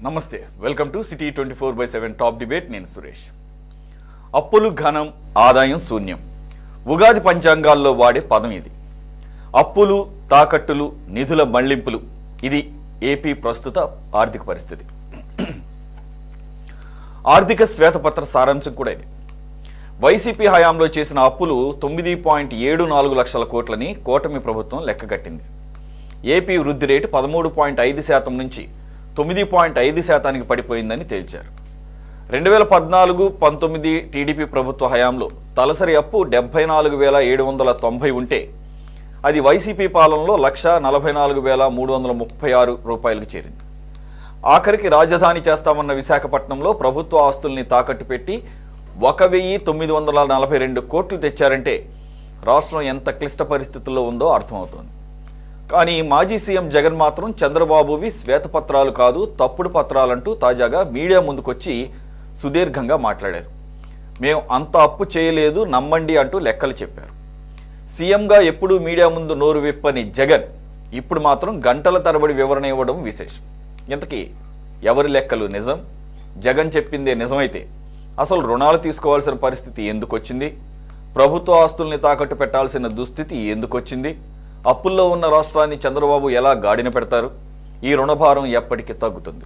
నమస్తే welcome to city 24/7 top debate. నేను సురేష్. అప్పులు ఘనం, ఆదాయం శూన్యం. ఉగాది పంచాంగాల్లో వాడే పదం ఇది. అప్పులు, తాకట్టులు, నిధుల మళ్లింపులు. ఇది ఏపీ ప్రస్తుత ఆర్థిక పరిస్థితి. ఆర్థిక శ్వేతపత్ర సారాంశం కూడా ఇది. వైసీపీ హయాంలో చేసిన అప్పులు 9.74 లక్షల కోట్లని కూటమి ప్రభుత్వం లెక్కగట్టింది. ఏపీ వృద్ధి రేటు 13.5% నుంచి 9.5% పడిపోయిందని తేల్చారు. 2014-19 టీడీపీ ప్రభుత్వ హయాంలో తలసరి అప్పు 74,790 ఉంటే అది వైసీపీ పాలనలో 1,44,336 రూపాయలకు చేరింది. ఆఖరికి రాజధాని చేస్తామన్న విశాఖపట్నంలో ప్రభుత్వ ఆస్తుల్ని తాకట్టు పెట్టి 1,942 కోట్లు తెచ్చారంటే రాష్ట్రం ఎంత క్లిష్ట పరిస్థితుల్లో ఉందో అర్థమవుతోంది. కానీ మాజీ సీఎం జగన్ మాత్రం చంద్రబాబువి శ్వేతపత్రాలు కాదు, తప్పుడు పత్రాలంటూ తాజాగా మీడియా ముందుకొచ్చి సుదీర్ఘంగా మాట్లాడారు. మేము అంత అప్పు చేయలేదు, నమ్మండి అంటూ లెక్కలు చెప్పారు. సీఎంగా ఎప్పుడూ మీడియా ముందు నోరు విప్పని జగన్ ఇప్పుడు మాత్రం గంటల తరబడి వివరణ ఇవ్వడం విశేషం. ఇంతకీ ఎవరి లెక్కలు నిజం? జగన్ చెప్పిందే నిజమైతే అసలు రుణాలు తీసుకోవాల్సిన పరిస్థితి ఎందుకు వచ్చింది? ప్రభుత్వ ఆస్తుల్ని తాకట్టు పెట్టాల్సిన దుస్థితి ఎందుకు వచ్చింది? అప్పుల్లో ఉన్న రాష్ట్రాన్ని చంద్రబాబు ఎలా గాడిన పెడతారు? ఈ రుణభారం ఎప్పటికీ తగ్గుతుంది?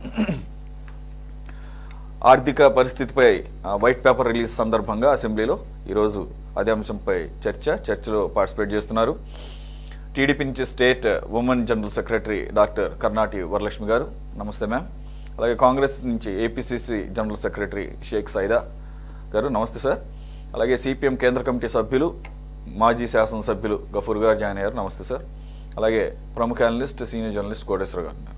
ఆర్థిక పరిస్థితిపై వైట్ పేపర్ రిలీజ్ సందర్భంగా అసెంబ్లీలో ఈరోజు అదే అంశంపై చర్చలో పార్టిసిపేట్ చేస్తున్నారు. టీడీపీ నుంచి state women general secretary doctor Karnati Varalakshmi garu, నమస్తే మ్యామ్. అలాగే కాంగ్రెస్ నుంచి APCC general secretary Sheikh Saida garu, నమస్తే సార్. అలాగే సిపిఎం కేంద్ర కమిటీ సభ్యులు, మాజీ శాసనసభ్యులు గఫూర్ గారు జాయిన్ అయ్యారు, నమస్తే సార్. అలాగే ప్రముఖ అనలిస్ట్, సీనియర్ జర్నలిస్ట్ కోటేశ్వర గారు ఉన్నారు.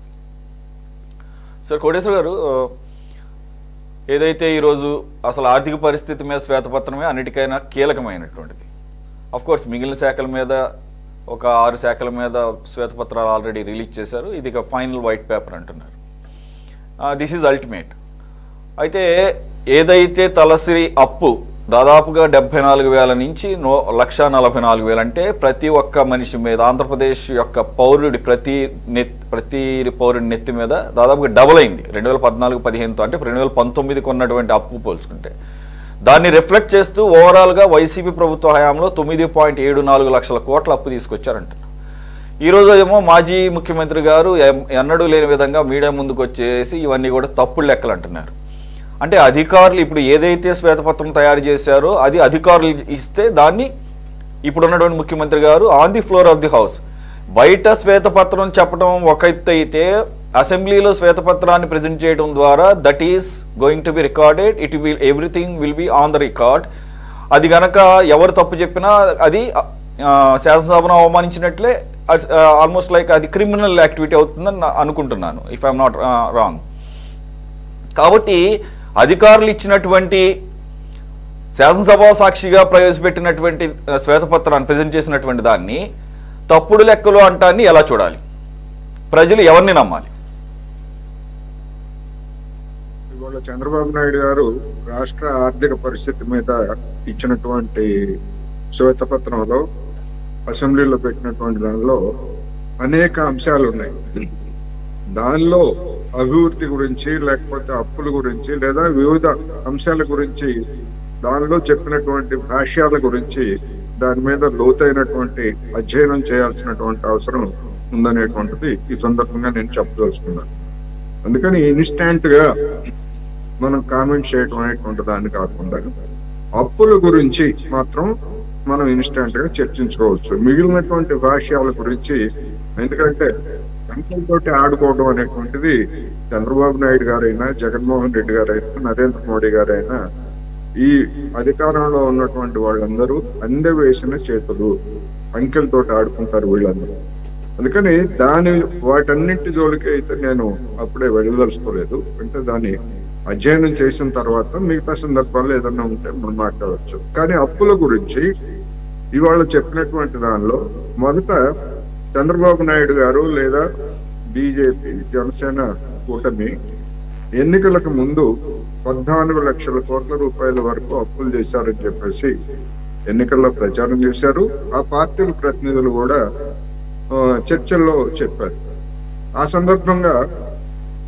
సార్, కోటేశ్వర గారు, ఏదైతే ఈరోజు అసలు ఆర్థిక పరిస్థితి మీద శ్వేతపత్రమే అన్నిటికైనా కీలకమైనటువంటిది. అఫ్కోర్స్ మిగిలిన శాఖల మీద ఒక 6 శాఖల మీద శ్వేతపత్రాలు ఆల్రెడీ రిలీజ్ చేశారు. ఇది ఒక ఫైనల్ వైట్ పేపర్ అంటున్నారు. This is ultimate. అయితే ఏదైతే తలసరి అప్పు దాదాపుగా 74,000 నుంచి 1,44,000 అంటే ప్రతి ఒక్క మనిషి మీద, ఆంధ్రప్రదేశ్ యొక్క పౌరుడి ప్రతి పౌరుడి నెత్తి మీద దాదాపుగా డబుల్ అయింది 2014-15తో. అంటే 2019కి ఉన్నటువంటి అప్పు పోల్చుకుంటే దాన్ని రిఫ్లెక్ట్ చేస్తూ ఓవరాల్గా వైసీపీ ప్రభుత్వ హయాంలో 9.74 లక్షల కోట్ల అప్పు తీసుకొచ్చారంట. ఈరోజు ఏమో మాజీ ముఖ్యమంత్రి గారు ఎన్నడూ లేని విధంగా మీడియా ముందుకు వచ్చేసి ఇవన్నీ కూడా తప్పుడు లెక్కలు అంటున్నారు. అంటే అధికారులు ఇప్పుడు ఏదైతే శ్వేతపత్రం తయారు చేశారో అది అధికారులు ఇస్తే దాన్ని ఇప్పుడు ఉన్నటువంటి ముఖ్యమంత్రి garu on the floor of the house బయట శ్వేతపత్రం చెప్పడం ఒక ఎత్తు అయితే, అసెంబ్లీలో శ్వేతపత్రాన్ని ప్రజెంట్ చేయడం ద్వారా that is going to be recorded, everything will be on the record. అది గనక ఎవరు తప్పు చెప్పినా అది శాసనసభను అవమానించినట్లే, ఆల్మోస్ట్ లైక్ అది క్రిమినల్ యాక్టివిటీ అవుతుందని అనుకుంటున్నాను, ఇఫ్ ఐఎమ్ నాట్ రాంగ్. కాబట్టి అధికారులు ఇచ్చినటువంటి శాసనసభ సాక్షిగా ప్రవేశపెట్టినటువంటి శ్వేతపత్రాన్ని ప్రజెంట్ చేసినటువంటి దాన్ని తప్పుడు లెక్కలు అంటాన్ని ఎలా చూడాలి? ప్రజలు ఎవరిని నమ్మాలి? ఇవాళ చంద్రబాబు నాయుడు గారు రాష్ట్ర ఆర్థిక పరిస్థితి మీద ఇచ్చినటువంటి శ్వేతపత్రంలో అసెంబ్లీలో పెట్టినటువంటి దానిలో అనేక అంశాలు ఉన్నాయి. దానిలో అభివృద్ధి గురించి, లేకపోతే అప్పుల గురించి, లేదా వివిధ అంశాల గురించి దానిలో చెప్పినటువంటి భాష్యాల గురించి దాని మీద లోతైనటువంటి అధ్యయనం చేయాల్సినటువంటి అవసరం ఉందనేటువంటిది ఈ సందర్భంగా నేను చెప్పదలుచుకున్నాను. అందుకని ఇన్స్టాంట్ గా మనం కామెంట్ చేయడం అనేటువంటి దాన్ని కాకుండా అప్పుల గురించి మాత్రం మనం ఇన్స్టాంట్ గా చర్చించుకోవచ్చు. మిగిలినటువంటి భాష్యాల గురించి, ఎందుకంటే సంఖ్యలతోటి ఆడుకోవడం అనేటువంటిది చంద్రబాబు నాయుడు గారైనా, జగన్మోహన్ రెడ్డి గారైనా, నరేంద్ర మోడీ గారైనా, ఈ అధికారంలో ఉన్నటువంటి వాళ్ళందరూ అందవేసిన చేతులు, అంకెలతోటి ఆడుకుంటారు వీళ్ళందరూ. అందుకని వాటన్నింటి జోలికి అయితే నేను అప్పుడే వెళ్ళదలుచుకోలేదు. అంటే దాన్ని అధ్యయనం చేసిన తర్వాత మిగతా సందర్భాల్లో ఏదన్నా ఉంటే మనం మాట్లాడవచ్చు. కానీ అప్పుల గురించి ఇవాళ చెప్పినటువంటి దానిలో మొదట చంద్రబాబు నాయుడు గారు లేదా బీజేపీ జనసేన కూటమి ఎన్నికలకు ముందు 14 లక్షల కోట్ల రూపాయల వరకు అప్పులు చేశారని చెప్పేసి ఎన్నికల్లో ప్రచారం చేశారు. ఆ పార్టీల ప్రతినిధులు కూడా చర్చల్లో చెప్పారు. ఆ సందర్భంగా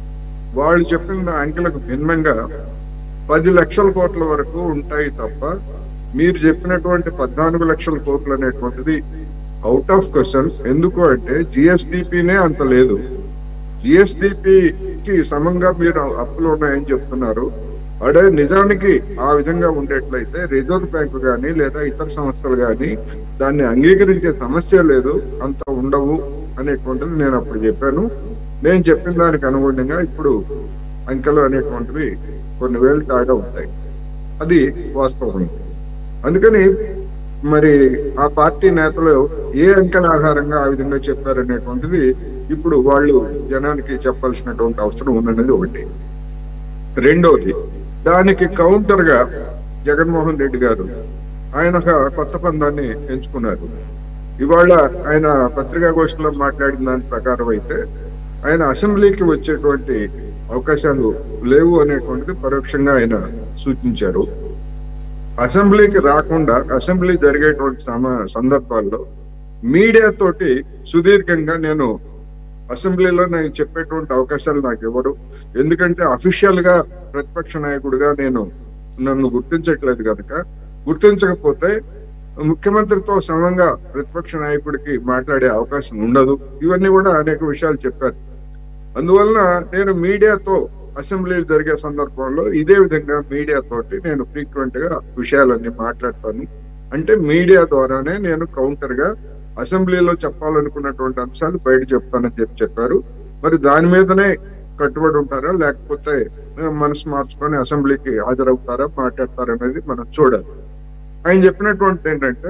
వాళ్ళు చెప్పిన అంకెలకు భిన్నంగా 10 లక్షల కోట్ల వరకు ఉంటాయి తప్ప మీరు చెప్పినటువంటి 14 లక్షల కోట్లు అనేటువంటిది అవుట్ ఆఫ్ క్వశ్చన్. ఎందుకు అంటే జిఎస్డిపినే అంత లేదు. జిఎస్డిపికి సమంగా మీరు అప్పులు ఉన్నాయని చెప్తున్నారు. అదే నిజానికి ఆ విధంగా ఉండేట్లయితే రిజర్వ్ బ్యాంకు కానీ లేదా ఇతర సంస్థలు కానీ దాన్ని అంగీకరించే సమస్య లేదు, అంత ఉండవు అనేటువంటిది నేను అప్పుడు చెప్పాను. నేను చెప్పిన దానికి అనుగుణంగా ఇప్పుడు అంకెలు అనేటువంటివి కొన్ని వేలు కాగా ఉంటాయి. అది వాస్తవం. అందుకని మరి ఆ పార్టీ నేతలు ఏ అంకెల ఆధారంగా ఆ విధంగా చెప్పారనేటువంటిది ఇప్పుడు వాళ్ళు జనానికి చెప్పాల్సినటువంటి అవసరం ఉందనేది ఒకటి. రెండవది, దానికి కౌంటర్ గా జగన్మోహన్ రెడ్డి గారు ఆయన ఒక కొత్త పందాన్ని ఎంచుకున్నారు. ఇవాళ ఆయన పత్రికాగోష్ఠిలో మాట్లాడిన దాని ప్రకారం అయితే ఆయన అసెంబ్లీకి వచ్చేటువంటి అవకాశాలు లేవు అనేటువంటిది పరోక్షంగా ఆయన సూచించారు. అసెంబ్లీకి రాకుండా అసెంబ్లీ జరిగేటువంటి సందర్భాల్లో మీడియా తోటి సుదీర్ఘంగా నేను అసెంబ్లీలో నేను చెప్పేటువంటి అవకాశాలు నాకు ఇవ్వరు. ఎందుకంటే అఫీషియల్ గా ప్రతిపక్ష నాయకుడిగా నన్ను గుర్తించట్లేదు కనుక, గుర్తించకపోతే ముఖ్యమంత్రితో సమంగా ప్రతిపక్ష నాయకుడికి మాట్లాడే అవకాశం ఉండదు. ఇవన్నీ కూడా అనేక విషయాలు చెప్పారు. అందువలన నేను మీడియాతో అసెంబ్లీలు జరిగే సందర్భంలో ఇదే విధంగా మీడియా తోటి నేను ఫ్రీక్వెంట్ గా విషయాలన్నీ మాట్లాడతాను. అంటే మీడియా ద్వారానే నేను కౌంటర్ గా అసెంబ్లీలో చెప్పాలనుకున్నటువంటి అంశాలు బయట చెప్తానని చెప్పారు. మరి దాని మీదనే కట్టుబడి ఉంటారా, లేకపోతే మనసు మార్చుకొని అసెంబ్లీకి హాజరవుతారా, మాట్లాడతారనేది మనం చూడాలి. ఆయన చెప్పినటువంటి ఏంటంటే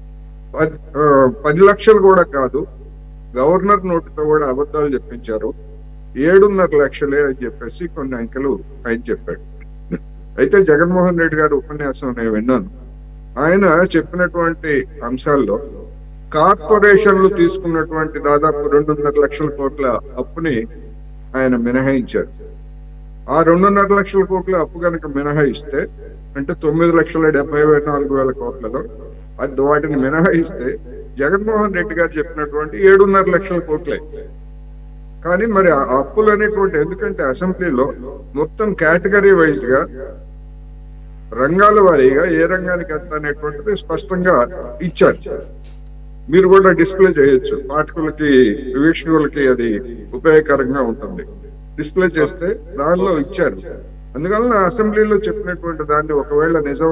10 లక్షలు కూడా కాదు, గవర్నర్ నోటితో కూడా అబద్ధాలు చెప్పించారు, 7.5 లక్షలే అని చెప్పేసి కొన్ని అంకెలు ఆయన చెప్పాడు. అయితే జగన్మోహన్ రెడ్డి గారి ఉపన్యాసం నేను విన్నాను. ఆయన చెప్పినటువంటి అంశాల్లో కార్పొరేషన్లు తీసుకున్నటువంటి దాదాపు 2.5 లక్షల కోట్ల అప్పుని ఆయన మినహాయించారు. ఆ 2.5 లక్షల కోట్ల అప్పు కనుక మినహాయిస్తే అంటే 9,74,000 కోట్లలో అది వాటిని మినహాయిస్తే జగన్మోహన్ రెడ్డి గారు చెప్పినటువంటి 7.5 లక్షల కోట్లే. కానీ మరి ఆ అప్పులు అనేటువంటి, ఎందుకంటే అసెంబ్లీలో మొత్తం కేటగిరీ వైజ్ గా రంగాల వారీగా ఏ రంగానికి ఎంత అనేటువంటిది స్పష్టంగా ఇచ్చారు. మీరు కూడా డిస్ప్లే చేయొచ్చు, పాఠకులకి వీక్షకులకి అది ఉపయోగకరంగా ఉంటుంది. డిస్ప్లే చేస్తే దానిలో ఇచ్చారు. అందువలన అసెంబ్లీలో చెప్పినటువంటి దాన్ని ఒకవేళ నిజం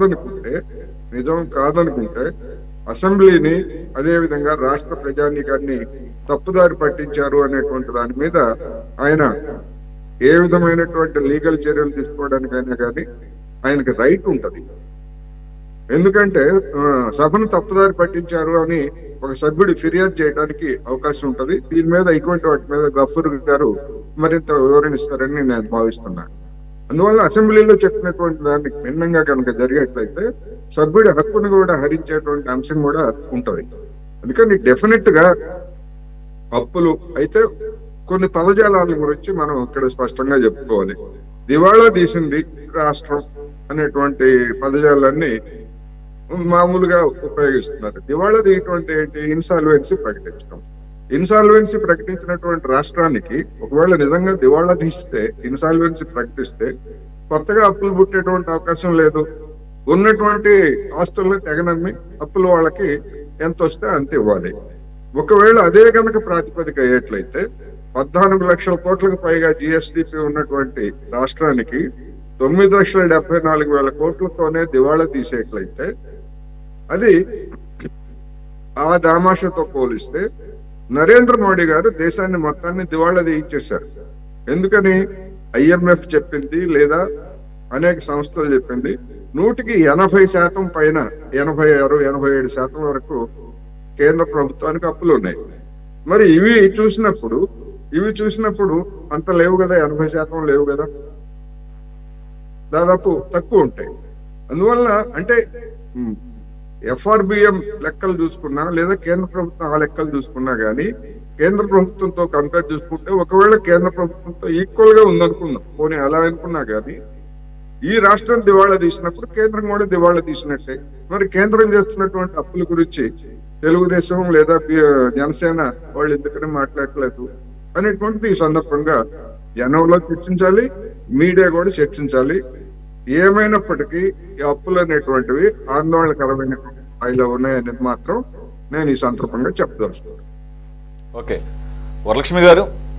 కాదనుకుంటే అసెంబ్లీని అదే విధంగా రాష్ట్ర ప్రజానీకాన్ని తప్పుదారి పట్టించారు అనేటువంటి దాని మీద ఆయన ఏ విధమైనటువంటి లీగల్ చర్యలు తీసుకోవడానికైనా కానీ ఆయనకి రైట్ ఉంటది. ఎందుకంటే సభను తప్పుదారి పట్టించారు అని ఒక సభ్యుడు ఫిర్యాదు చేయడానికి అవకాశం ఉంటది. దీని మీద ఇటువంటి వాటి మీద గఫూర్ గారు మరింత వివరణిస్తారని నేను భావిస్తున్నాను. అందువల్ల అసెంబ్లీలో చెప్పినటువంటి దానికి భిన్నంగా కనుక జరిగేట్లయితే సభ్యుడి హక్కును కూడా హరించేటువంటి అంశం కూడా ఉంటది. అందుకని డెఫినెట్ గా అప్పులు అయితే కొన్ని పదజాలాల గురించి మనం ఇక్కడ స్పష్టంగా చెప్పుకోవాలి. దివాళా తీసింది రాష్ట్రం అనేటువంటి పదజాలాన్ని మామూలుగా ఉపయోగిస్తున్నారు. దివాళా తీయటువంటి ఏంటి? ఇన్సాల్వెన్సీ ప్రకటించడం. ఇన్సాల్వెన్సీ ప్రకటించినటువంటి రాష్ట్రానికి ఒకవేళ నిజంగా దివాళా తీస్తే, ఇన్సాల్వెన్సీ ప్రకటిస్తే కొత్తగా అప్పులు పుట్టేటువంటి అవకాశం లేదు. ఉన్నటువంటి ఆస్తులను తెగనమ్మి అప్పులు వాళ్ళకి ఎంత వస్తే అంత ఇవ్వాలి. ఒకవేళ అదే కనుక ప్రాతిపదిక అయ్యేట్లయితే 14 లక్షల కోట్లకు పైగా జిఎస్డిపి ఉన్నటువంటి రాష్ట్రానికి 9,74,000 కోట్లతోనే దివాళా తీసేట్లయితే అది ఆ దామాషతో పోలిస్తే నరేంద్ర మోడీ గారు దేశాన్ని మొత్తాన్ని దివాళా తీయించేశారు. ఎందుకని? IMF చెప్పింది లేదా అనేక సంస్థలు చెప్పింది 180% పైన 86-87% వరకు కేంద్ర ప్రభుత్వానికి అప్పులు ఉన్నాయి. మరి ఇవి చూసినప్పుడు అంత లేవు కదా, 80% లేవు కదా, దాదాపు తక్కువ ఉంటాయి. అందువల్ల అంటే FRBM లెక్కలు చూసుకున్నా లేదా కేంద్ర ప్రభుత్వం ఆ లెక్కలు చూసుకున్నా గానీ కేంద్ర ప్రభుత్వంతో కంపేర్ చేసుకుంటే ఒకవేళ కేంద్ర ప్రభుత్వంతో ఈక్వల్ గా ఉందనుకుందాం, పోనీ అలా అనుకున్నా గానీ ఈ రాష్ట్రం దివాళా తీసినప్పుడు కేంద్రం కూడా దివాళా తీసినట్టే. మరి కేంద్రం చేస్తున్నటువంటి అప్పుల గురించి తెలుగుదేశం లేదా జనసేన వాళ్ళు ఎందుకని మాట్లాడలేదు అనేటువంటిది ఈ సందర్భంగా జనంలో చర్చించాలి, మీడియా కూడా చర్చించాలి. ఏమైనప్పటికీ ఈ అప్పులు అనేటువంటివి ఆందోళనకరమైన స్థాయిలో ఉన్నాయనేది మాత్రం నేను ఈ సందర్భంగా చెప్పదలుచుకున్నాను. ఓకే, వరలక్ష్మి గారు,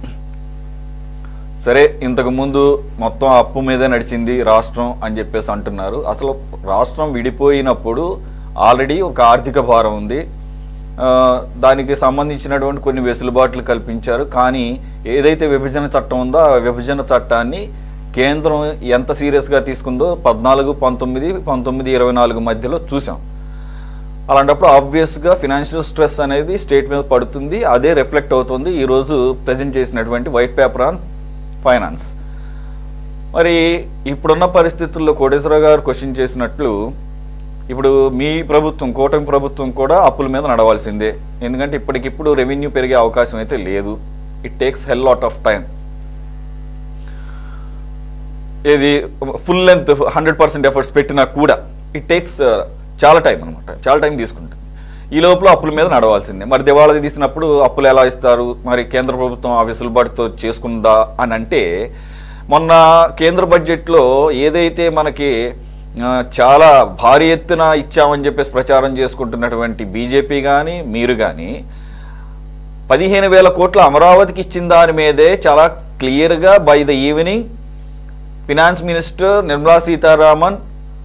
సరే ఇంతకు ముందు మొత్తం అప్పు మీదే నడిచింది రాష్ట్రం అని చెప్పేసి అంటున్నారు. అసలు రాష్ట్రం విడిపోయినప్పుడు ఆల్రెడీ ఒక ఆర్థిక భారం ఉంది, దానికి సంబంధించినటువంటి కొన్ని వెసులుబాట్లు కల్పించారు. కానీ ఏదైతే విభజన చట్టం ఉందో ఆ విభజన చట్టాన్ని కేంద్రం ఎంత సీరియస్గా తీసుకుందో 14, 19, 24 మధ్యలో చూసాం. అలాంటప్పుడు ఆబ్వియస్గా ఫినాన్షియల్ స్ట్రెస్ అనేది స్టేట్ మీద పడుతుంది. అదే రిఫ్లెక్ట్ అవుతుంది ఈరోజు ప్రజెంట్ చేసినటువంటి వైట్ పేపర్ ఆన్ ఫైనాన్స్. మరి ఇప్పుడున్న పరిస్థితుల్లో కోటేశ్వరరావు గారు క్వశ్చన్ చేసినట్లు ఇప్పుడు మీ ప్రభుత్వం, కూటమి ప్రభుత్వం కూడా అప్పుల మీద నడవాల్సిందే. ఎందుకంటే ఇప్పటికిప్పుడు రెవెన్యూ పెరిగే అవకాశం అయితే లేదు. It takes hell lot of time. ఇది ఫుల్ లెంత్ 100% ఎఫర్ట్స్ పెట్టినా కూడా ఇట్ టేక్స్ చాలా టైం అనమాట, చాలా టైం తీసుకుంటుంది. ఈ లోపల అప్పుల మీద నడవాల్సిందే. మరి దివాళా తీసినప్పుడు అప్పులు ఎలా ఇస్తారు? మరి కేంద్ర ప్రభుత్వం ఆ వెసులుబాటుతో చేసుకుందా అని అంటే, మొన్న కేంద్ర బడ్జెట్లో ఏదైతే మనకి చాలా భారీ ఎత్తున ఇచ్చామని చెప్పేసి ప్రచారం చేసుకుంటున్నటువంటి బీజేపీ కానీ మీరు కానీ 15,000 కోట్ల అమరావతికి ఇచ్చిన దాని మీదే చాలా క్లియర్గా by the evening finance minister Nirmala Sitharaman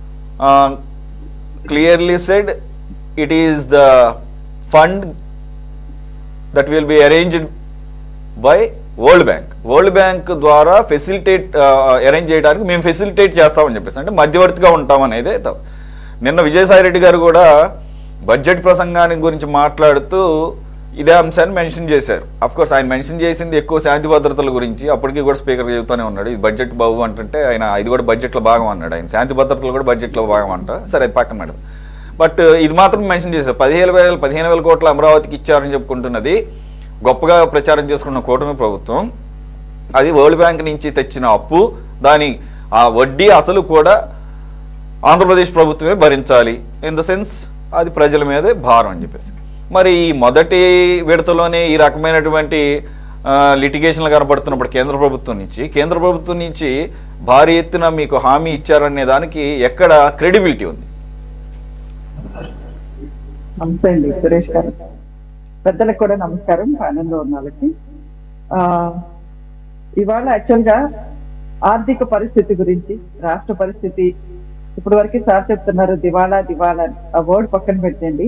clearly said it is the fund that will be arranged by world bank ద్వారా అరేంజ్ చేయడానికి మేము ఫెసిలిటేట్ చేస్తామని చెప్పేసి, అంటే మధ్యవర్తిగా ఉంటామనేది. నిన్న విజయసాయి రెడ్డి గారు కూడా బడ్జెట్ ప్రసంగానికి గురించి మాట్లాడుతూ ఇదే అంశాన్ని మెన్షన్ చేశారు. అఫ్కోర్స్ ఆయన మెన్షన్ చేసింది ఎక్కువ శాంతి భద్రతల గురించి. అప్పటికి కూడా స్పీకర్ చెబుతూనే ఉన్నాడు ఇది బడ్జెట్ బాబు అంటే, ఆయన ఇది కూడా బడ్జెట్లో భాగం అన్నాడు. ఆయన శాంతి భద్రతలు కూడా బడ్జెట్లో భాగం అంట. సరే, అది పక్కన మేడం. బట్ ఇది మాత్రం మెన్షన్ చేశారు. 15,000 కోట్ల అమరావతికి ఇచ్చారని చెప్పుకుంటున్నది గొప్పగా ప్రచారం చేసుకున్న కూటమి ప్రభుత్వం. అది వరల్డ్ బ్యాంక్ నుంచి తెచ్చిన అప్పు, దాని ఆ వడ్డీ అసలు కూడా ఆంధ్రప్రదేశ్ ప్రభుత్వమే భరించాలి. ఇన్ ద సెన్స్ అది ప్రజల మీదే భారం అని చెప్పేసి. మరి ఈ మొదటి విడతలోనే ఈ రకమైనటువంటి లిటిగేషన్లు కనబడుతున్నప్పుడు కేంద్ర ప్రభుత్వం నుంచి భారీ ఎత్తున మీకు హామీ ఇచ్చారనే దానికి ఎక్కడ క్రెడిబిలిటీ ఉంది? నమస్తే అండి సురేష్ గారు, పెద్దలకు కూడా నమస్కారం, ప్యానెల్లో ఉన్న వాళ్ళకి. ఇవాళ యాక్చువల్ గా ఆర్థిక పరిస్థితి గురించి, రాష్ట్ర పరిస్థితి ఇప్పటి వరకు సార్ చెప్తున్నారు దివాళా ఆ వర్డ్ పక్కన పెట్టండి.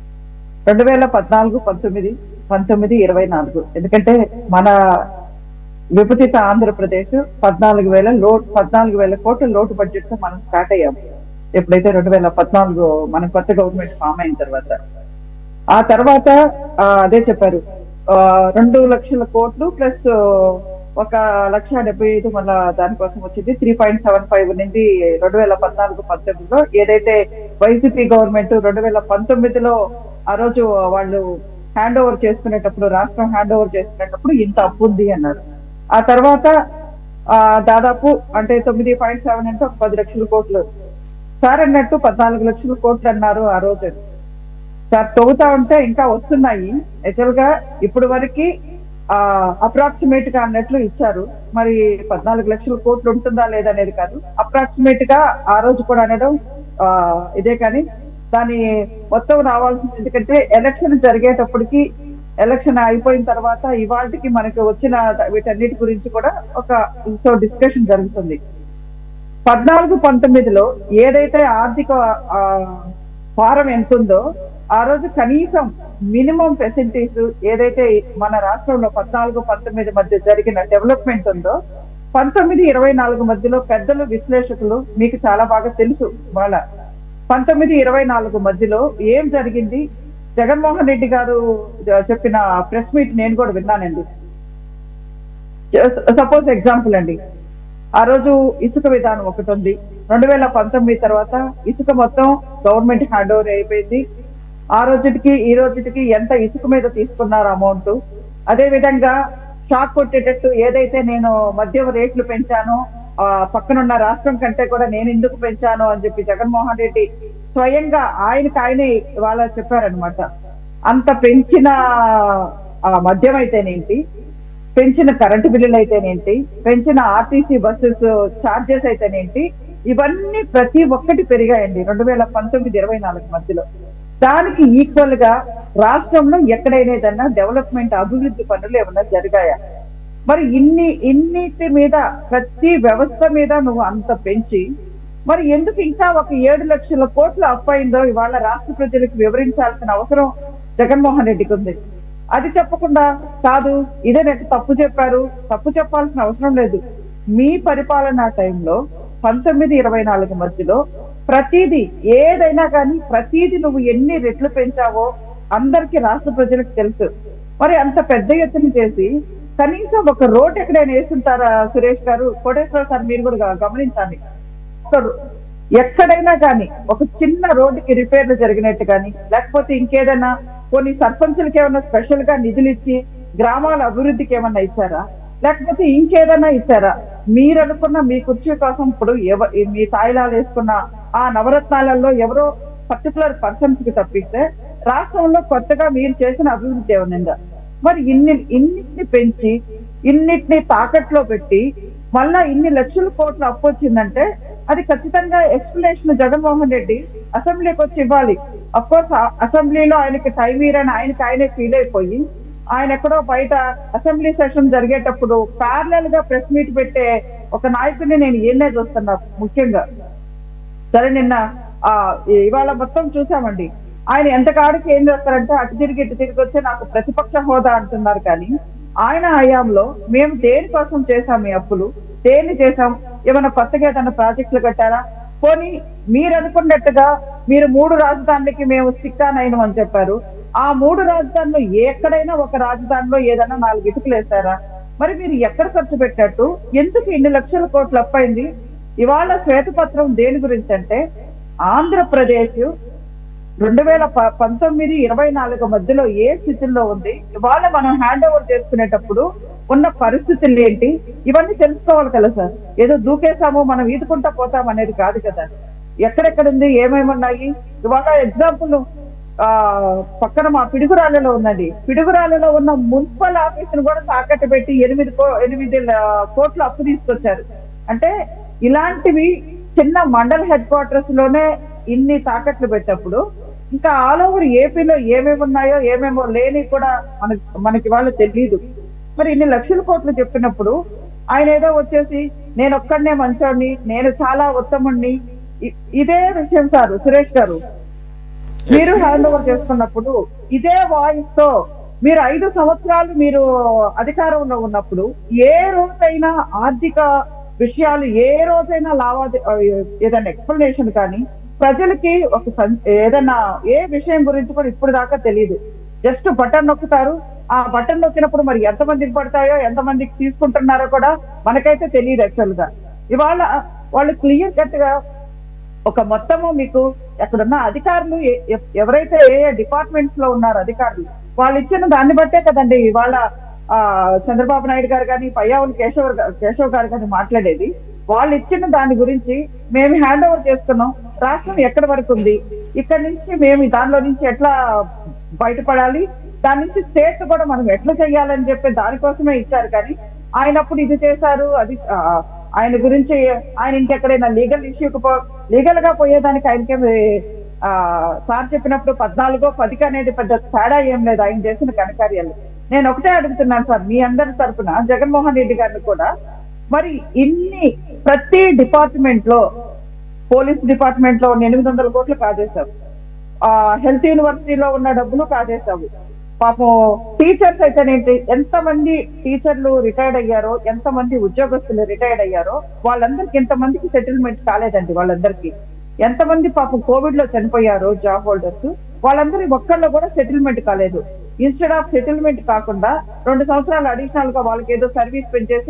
2014, 19, 24 ఎందుకంటే మన విభజిత ఆంధ్రప్రదేశ్ 14,000 కోట్ల లోటు బడ్జెట్ తో మనం స్టార్ట్ అయ్యాము. ఎప్పుడైతే 2014 మన కొత్త గవర్నమెంట్ ఫామ్ అయిన తర్వాత, ఆ తర్వాత అదే చెప్పారు 2 లక్షల కోట్లు ప్లస్ 1,75,000 మళ్ళా దానికోసం వచ్చింది. 3.75 నుండి 2014-19లో ఏదైతే వైసీపీ గవర్నమెంట్ 2019లో ఆ రోజు వాళ్ళు హ్యాండ్ ఓవర్ చేసుకునేటప్పుడు, రాష్ట్రం హ్యాండ్ ఓవర్ చేసుకునేటప్పుడు ఇంత అప్పు ఉంది అన్నారు. ఆ తర్వాత దాదాపు అంటే 9.7 అంటే 10 లక్షల కోట్లు సార్ అన్నట్టు 14 లక్షల కోట్లు అన్నారు ఆ రోజు. సార్ తవ్వుతా ఉంటే ఇంకా వస్తున్నాయి. యాక్చువల్ గా ఇప్పుడు వరకు అప్రాక్సిమేట్ గా అన్నట్లు ఇచ్చారు. మరి 14 లక్షల కోట్లు ఉంటుందా లేదా అనేది కాదు, అప్రాక్సిమేట్ గా ఆ రోజు కూడా అనడం ఇదే. కానీ దాని మొత్తం రావాల్సింది, ఎందుకంటే ఎలక్షన్ జరిగేటప్పటికి, ఎలక్షన్ అయిపోయిన తర్వాత ఇవాళకి మనకి వచ్చిన వీటన్నిటి గురించి కూడా ఒక డిస్కషన్ జరుగుతుంది. 14-19లో ఏదైతే ఆర్థిక భారం ఎంత ఉందో ఆ రోజు కనీసం మినిమం ఫెసిలిటీస్ ఏదైతే మన రాష్ట్రంలో 14-19 మధ్య జరిగిన డెవలప్మెంట్ ఉందో 19-24 మధ్యలో పెద్దలు, విశ్లేషకులు మీకు చాలా బాగా తెలుసు. వాళ్ళ 19-24 మధ్యలో ఏం జరిగింది, జగన్మోహన్ రెడ్డి గారు చెప్పిన ప్రెస్ మీట్ నేను కూడా విన్నానండి. సపోజ్ ఎగ్జాంపుల్ అండి, ఆ రోజు ఇసుక విధానం ఒకటి ఉంది. 2019 తర్వాత ఇసుక మొత్తం గవర్నమెంట్ హ్యాండ్ ఓవర్ అయిపోయింది. ఆ రోజుకి ఈ రోజుకి ఎంత ఇసుక మీద తీసుకున్నారు అమౌంట్. అదే విధంగా షాక్ కొట్టేటట్టు ఏదైతే నేను మద్యం రేట్లు పెంచానో పక్కనున్న రాష్ట్రం కంటే కూడా నేను ఎందుకు పెంచాను అని చెప్పి జగన్మోహన్ రెడ్డి స్వయంగా ఆయనే వాళ్ళ చెప్పారనమాట. అంత పెంచిన మద్యం అయితేనేంటి, పెంచిన కరెంటు బిల్లులు అయితేనేంటి, పెంచిన ఆర్టీసీ బస్సెస్ ఛార్జెస్ అయితేనేంటి, ఇవన్నీ ప్రతి ఒక్కటి పెరిగాయండి 2019-24 మధ్యలో. దానికి ఈక్వల్ గా రాష్ట్రంలో ఎక్కడైనా ఏదన్నా డెవలప్మెంట్ అభివృద్ధి పనులు ఏమన్నా జరిగాయా? మరి ఇన్నిటి మీద ప్రతి వ్యవస్థ మీద నువ్వు అంత పెంచి మరి ఎందుకు ఇంకా ఒక 7 లక్షల కోట్లు అప్పయిందో ఇవాళ రాష్ట్ర ప్రజలకు వివరించాల్సిన అవసరం జగన్మోహన్ రెడ్డికి ఉంది. అది చెప్పకుండా కాదు ఇదే తప్పు చెప్పారు, తప్పు చెప్పాల్సిన అవసరం లేదు. మీ పరిపాలనా టైంలో 19-24 మధ్యలో ప్రతిదీ ఏదైనా కానీ ప్రతిదీ నువ్వు ఎన్ని రెట్లు పెంచావో అందరికీ రాష్ట్ర ప్రజలకు తెలుసు. మరి అంత పెద్ద ఎత్తున చేసి కనీసం ఒక రోడ్ ఎక్కడైనా వేస్తుంటారా సురేష్ గారు, కోటేశ్వర సార్ మీరు కూడా గమనించాలి. ఎక్కడైనా కానీ ఒక చిన్న రోడ్డుకి రిపేర్లు జరిగినట్టు కానీ లేకపోతే ఇంకేదైనా కొన్ని సర్పంచులకి ఏమన్నా స్పెషల్ గా నిధులు ఇచ్చి గ్రామాల అభివృద్ధికి ఏమన్నా ఇచ్చారా, లేకపోతే ఇంకేదైనా ఇచ్చారా? మీరు అనుకున్న మీ కుర్చీ కోసం ఇప్పుడు మీ తాయిలాలు వేసుకున్న ఆ నవరత్నాలలో ఎవరో పర్టికులర్ పర్సన్స్ కి తప్పిస్తే రాష్ట్రంలో కొత్తగా మీరు చేసిన అభివృద్ధి ఏమన్నా? మరి ఇన్నిటిని పెంచి ఇన్నిటిని తాకట్లో పెట్టి మళ్ళా ఇన్ని లక్షల కోట్ల అప్పు వచ్చిందంటే అది ఖచ్చితంగా ఎక్స్ప్లెనేషన్ జగన్మోహన్ రెడ్డి అసెంబ్లీకి వచ్చి ఇవ్వాలి. అఫ్ కోర్స్ అసెంబ్లీలో ఆయనకి టైం ఇరని ఆయనే ఫీల్ అయిపోయి ఆయన ఎక్కడో బయట అసెంబ్లీ సెషన్ జరిగేటప్పుడు ప్యారలల్ గా ప్రెస్ మీట్ పెట్టే ఒక నాయకుడిని నేను ఏనే చూస్తున్నా ముఖ్యంగా. సరే నిన్న ఇవాళ మొత్తం చూసామండి. ఆయన ఎంత కాడికి ఏం చేస్తారంటే అటు తిరిగి ఇటు తిరిగి వచ్చి నాకు ప్రతిపక్ష హోదా అంటున్నారు. కానీ ఆయన హయాంలో మేము దేనికోసం చేశాం ఈ అప్పులు, దేన్ని చేశాం, ఏమైనా కొత్తగా ఏదైనా ప్రాజెక్టులు కట్టారా? పోనీ మీరు అనుకున్నట్టుగా మీరు 3 రాజధానులకి మేము స్టిక్ ఆన్ అయినాం అని చెప్పారు. ఆ 3 రాజధానులు ఎక్కడైనా ఒక రాజధానిలో ఏదైనా 4 ఇటుకలు వేశారా? మరి మీరు ఎక్కడ ఖర్చు పెట్టినట్టు ఎందుకు ఇన్ని లక్షల కోట్లు అప్పైంది? ఇవాళ శ్వేతపత్రం దేని గురించి అంటే ఆంధ్రప్రదేశ్ 2019-24 మధ్యలో ఏ స్థితిలో ఉంది, ఇవాళ మనం హ్యాండ్ ఓవర్ చేసుకునేటప్పుడు ఉన్న పరిస్థితులు ఏంటి, ఇవన్నీ తెలుసుకోవాలి కదా సార్. ఏదో దూకేసాము మనం ఈదుకుంటా పోతాం అనేది కాదు కదా. ఎక్కడెక్కడుంది, ఏమేమి ఉన్నాయి. ఇవాళ ఎగ్జాంపుల్ పక్కన మా పిడుగురాళ్ళలో ఉందండి. పిడుగురాళ్ళలో ఉన్న మున్సిపల్ ఆఫీసును కూడా తాకట్టు పెట్టి 8 కోట్ల అప్పు తీసుకొచ్చారు. అంటే ఇలాంటివి చిన్న మండల హెడ్ క్వార్టర్స్ లోనే ఇన్ని తాకట్లు పెట్టినప్పుడు ఇంకా ఆల్ ఓవర్ ఏపీలో ఏమేమి ఉన్నాయో ఏమేమో లేని కూడా మనకి వాళ్ళు తెలియదు. మరి ఇన్ని లక్షల కోట్లు చెప్పినప్పుడు ఆయన ఏదో వచ్చేసి నేను ఒక్కడనే మంచోడిని, నేను చాలా ఉత్తముణ్ణి, ఇదే విషయం సార్ సురేష్ గారు మీరు హ్యాండ్ ఓవర్ చేసుకున్నప్పుడు ఇదే వాయిస్ తో మీరు 5 సంవత్సరాలు మీరు అధికారంలో ఉన్నప్పుడు ఏ రోజైనా ఆర్థిక విషయాలు ఏ రోజైనా ఏదైనా ఎక్స్ప్లెనేషన్ కానీ ప్రజలకి ఏదైనా ఏ విషయం గురించి కూడా ఇప్పుడు దాకా తెలియదు. జస్ట్ బటన్ నొక్కుతారు. ఆ బటన్ నొక్కినప్పుడు మరి ఎంతమందికి పడతాయో ఎంతమందికి తీసుకుంటున్నారో కూడా మనకైతే తెలియదు యాక్చువల్ గా. ఇవాళ వాళ్ళు క్లియర్ కట్ గా ఒక మొత్తము మీకు ఎక్కడున్న అధికారులు ఎవరైతే ఏ డిపార్ట్మెంట్స్ లో ఉన్నారో అధికారులు వాళ్ళు ఇచ్చిన దాన్ని బట్టే కదండి ఇవాళ చంద్రబాబు నాయుడు గారు కానీ పయ్యావులు కేశవ్ గారు కానీ మాట్లాడేది. వాళ్ళు ఇచ్చిన దాని గురించి మేము హ్యాండ్ ఓవర్ చేసుకున్నాం, రాష్ట్రం ఎక్కడి వరకు ఉంది, ఇక్కడ నుంచి మేము దానిలో నుంచి ఎట్లా బయటపడాలి, దాని నుంచి స్టేట్ కూడా మనం ఎట్లా చెయ్యాలని చెప్పి దానికోసమే ఇచ్చారు. కానీ ఆయన అప్పుడు ఇది చేశారు, అది ఆయన గురించి ఆయన ఇంకెక్కడైనా లీగల్ గా పోయేదానికి ఆయనకేమి సార్ చెప్పినప్పుడు 14-10 అనేది పెద్ద తేడా ఏం లేదు ఆయన చేసిన ఘనకార్యాలు. నేను ఒకటే అడుగుతున్నాను సార్ మీ అందరి తరఫున జగన్మోహన్ రెడ్డి గారిని కూడా, మరి ఇన్ని ప్రతి డిపార్ట్మెంట్ లో పోలీస్ డిపార్ట్మెంట్ లో 800 కోట్లు కాజేశావు, హెల్త్ యూనివర్సిటీలో ఉన్న డబ్బులు కాజేశావు. పాపం టీచర్స్ అయితేనేంటి, ఎంతమంది టీచర్లు రిటైర్డ్ అయ్యారో, ఎంతమంది ఉద్యోగస్తులు రిటైర్డ్ అయ్యారో వాళ్ళందరికి ఎంతమందికి సెటిల్మెంట్ కాలేదండి. వాళ్ళందరికీ ఎంతమంది పాపం కోవిడ్ లో చనిపోయారో జాబ్ హోల్డర్స్ వాళ్ళందరి ఒక్కళ్ళు కూడా సెటిల్మెంట్ కాలేదు. ఇన్స్టెడ్ ఆఫ్ సెటిల్మెంట్ కాకుండా 2 సంవత్సరాలు అడిషనల్ గా వాళ్ళకి ఏదో సర్వీస్ పెంచేసి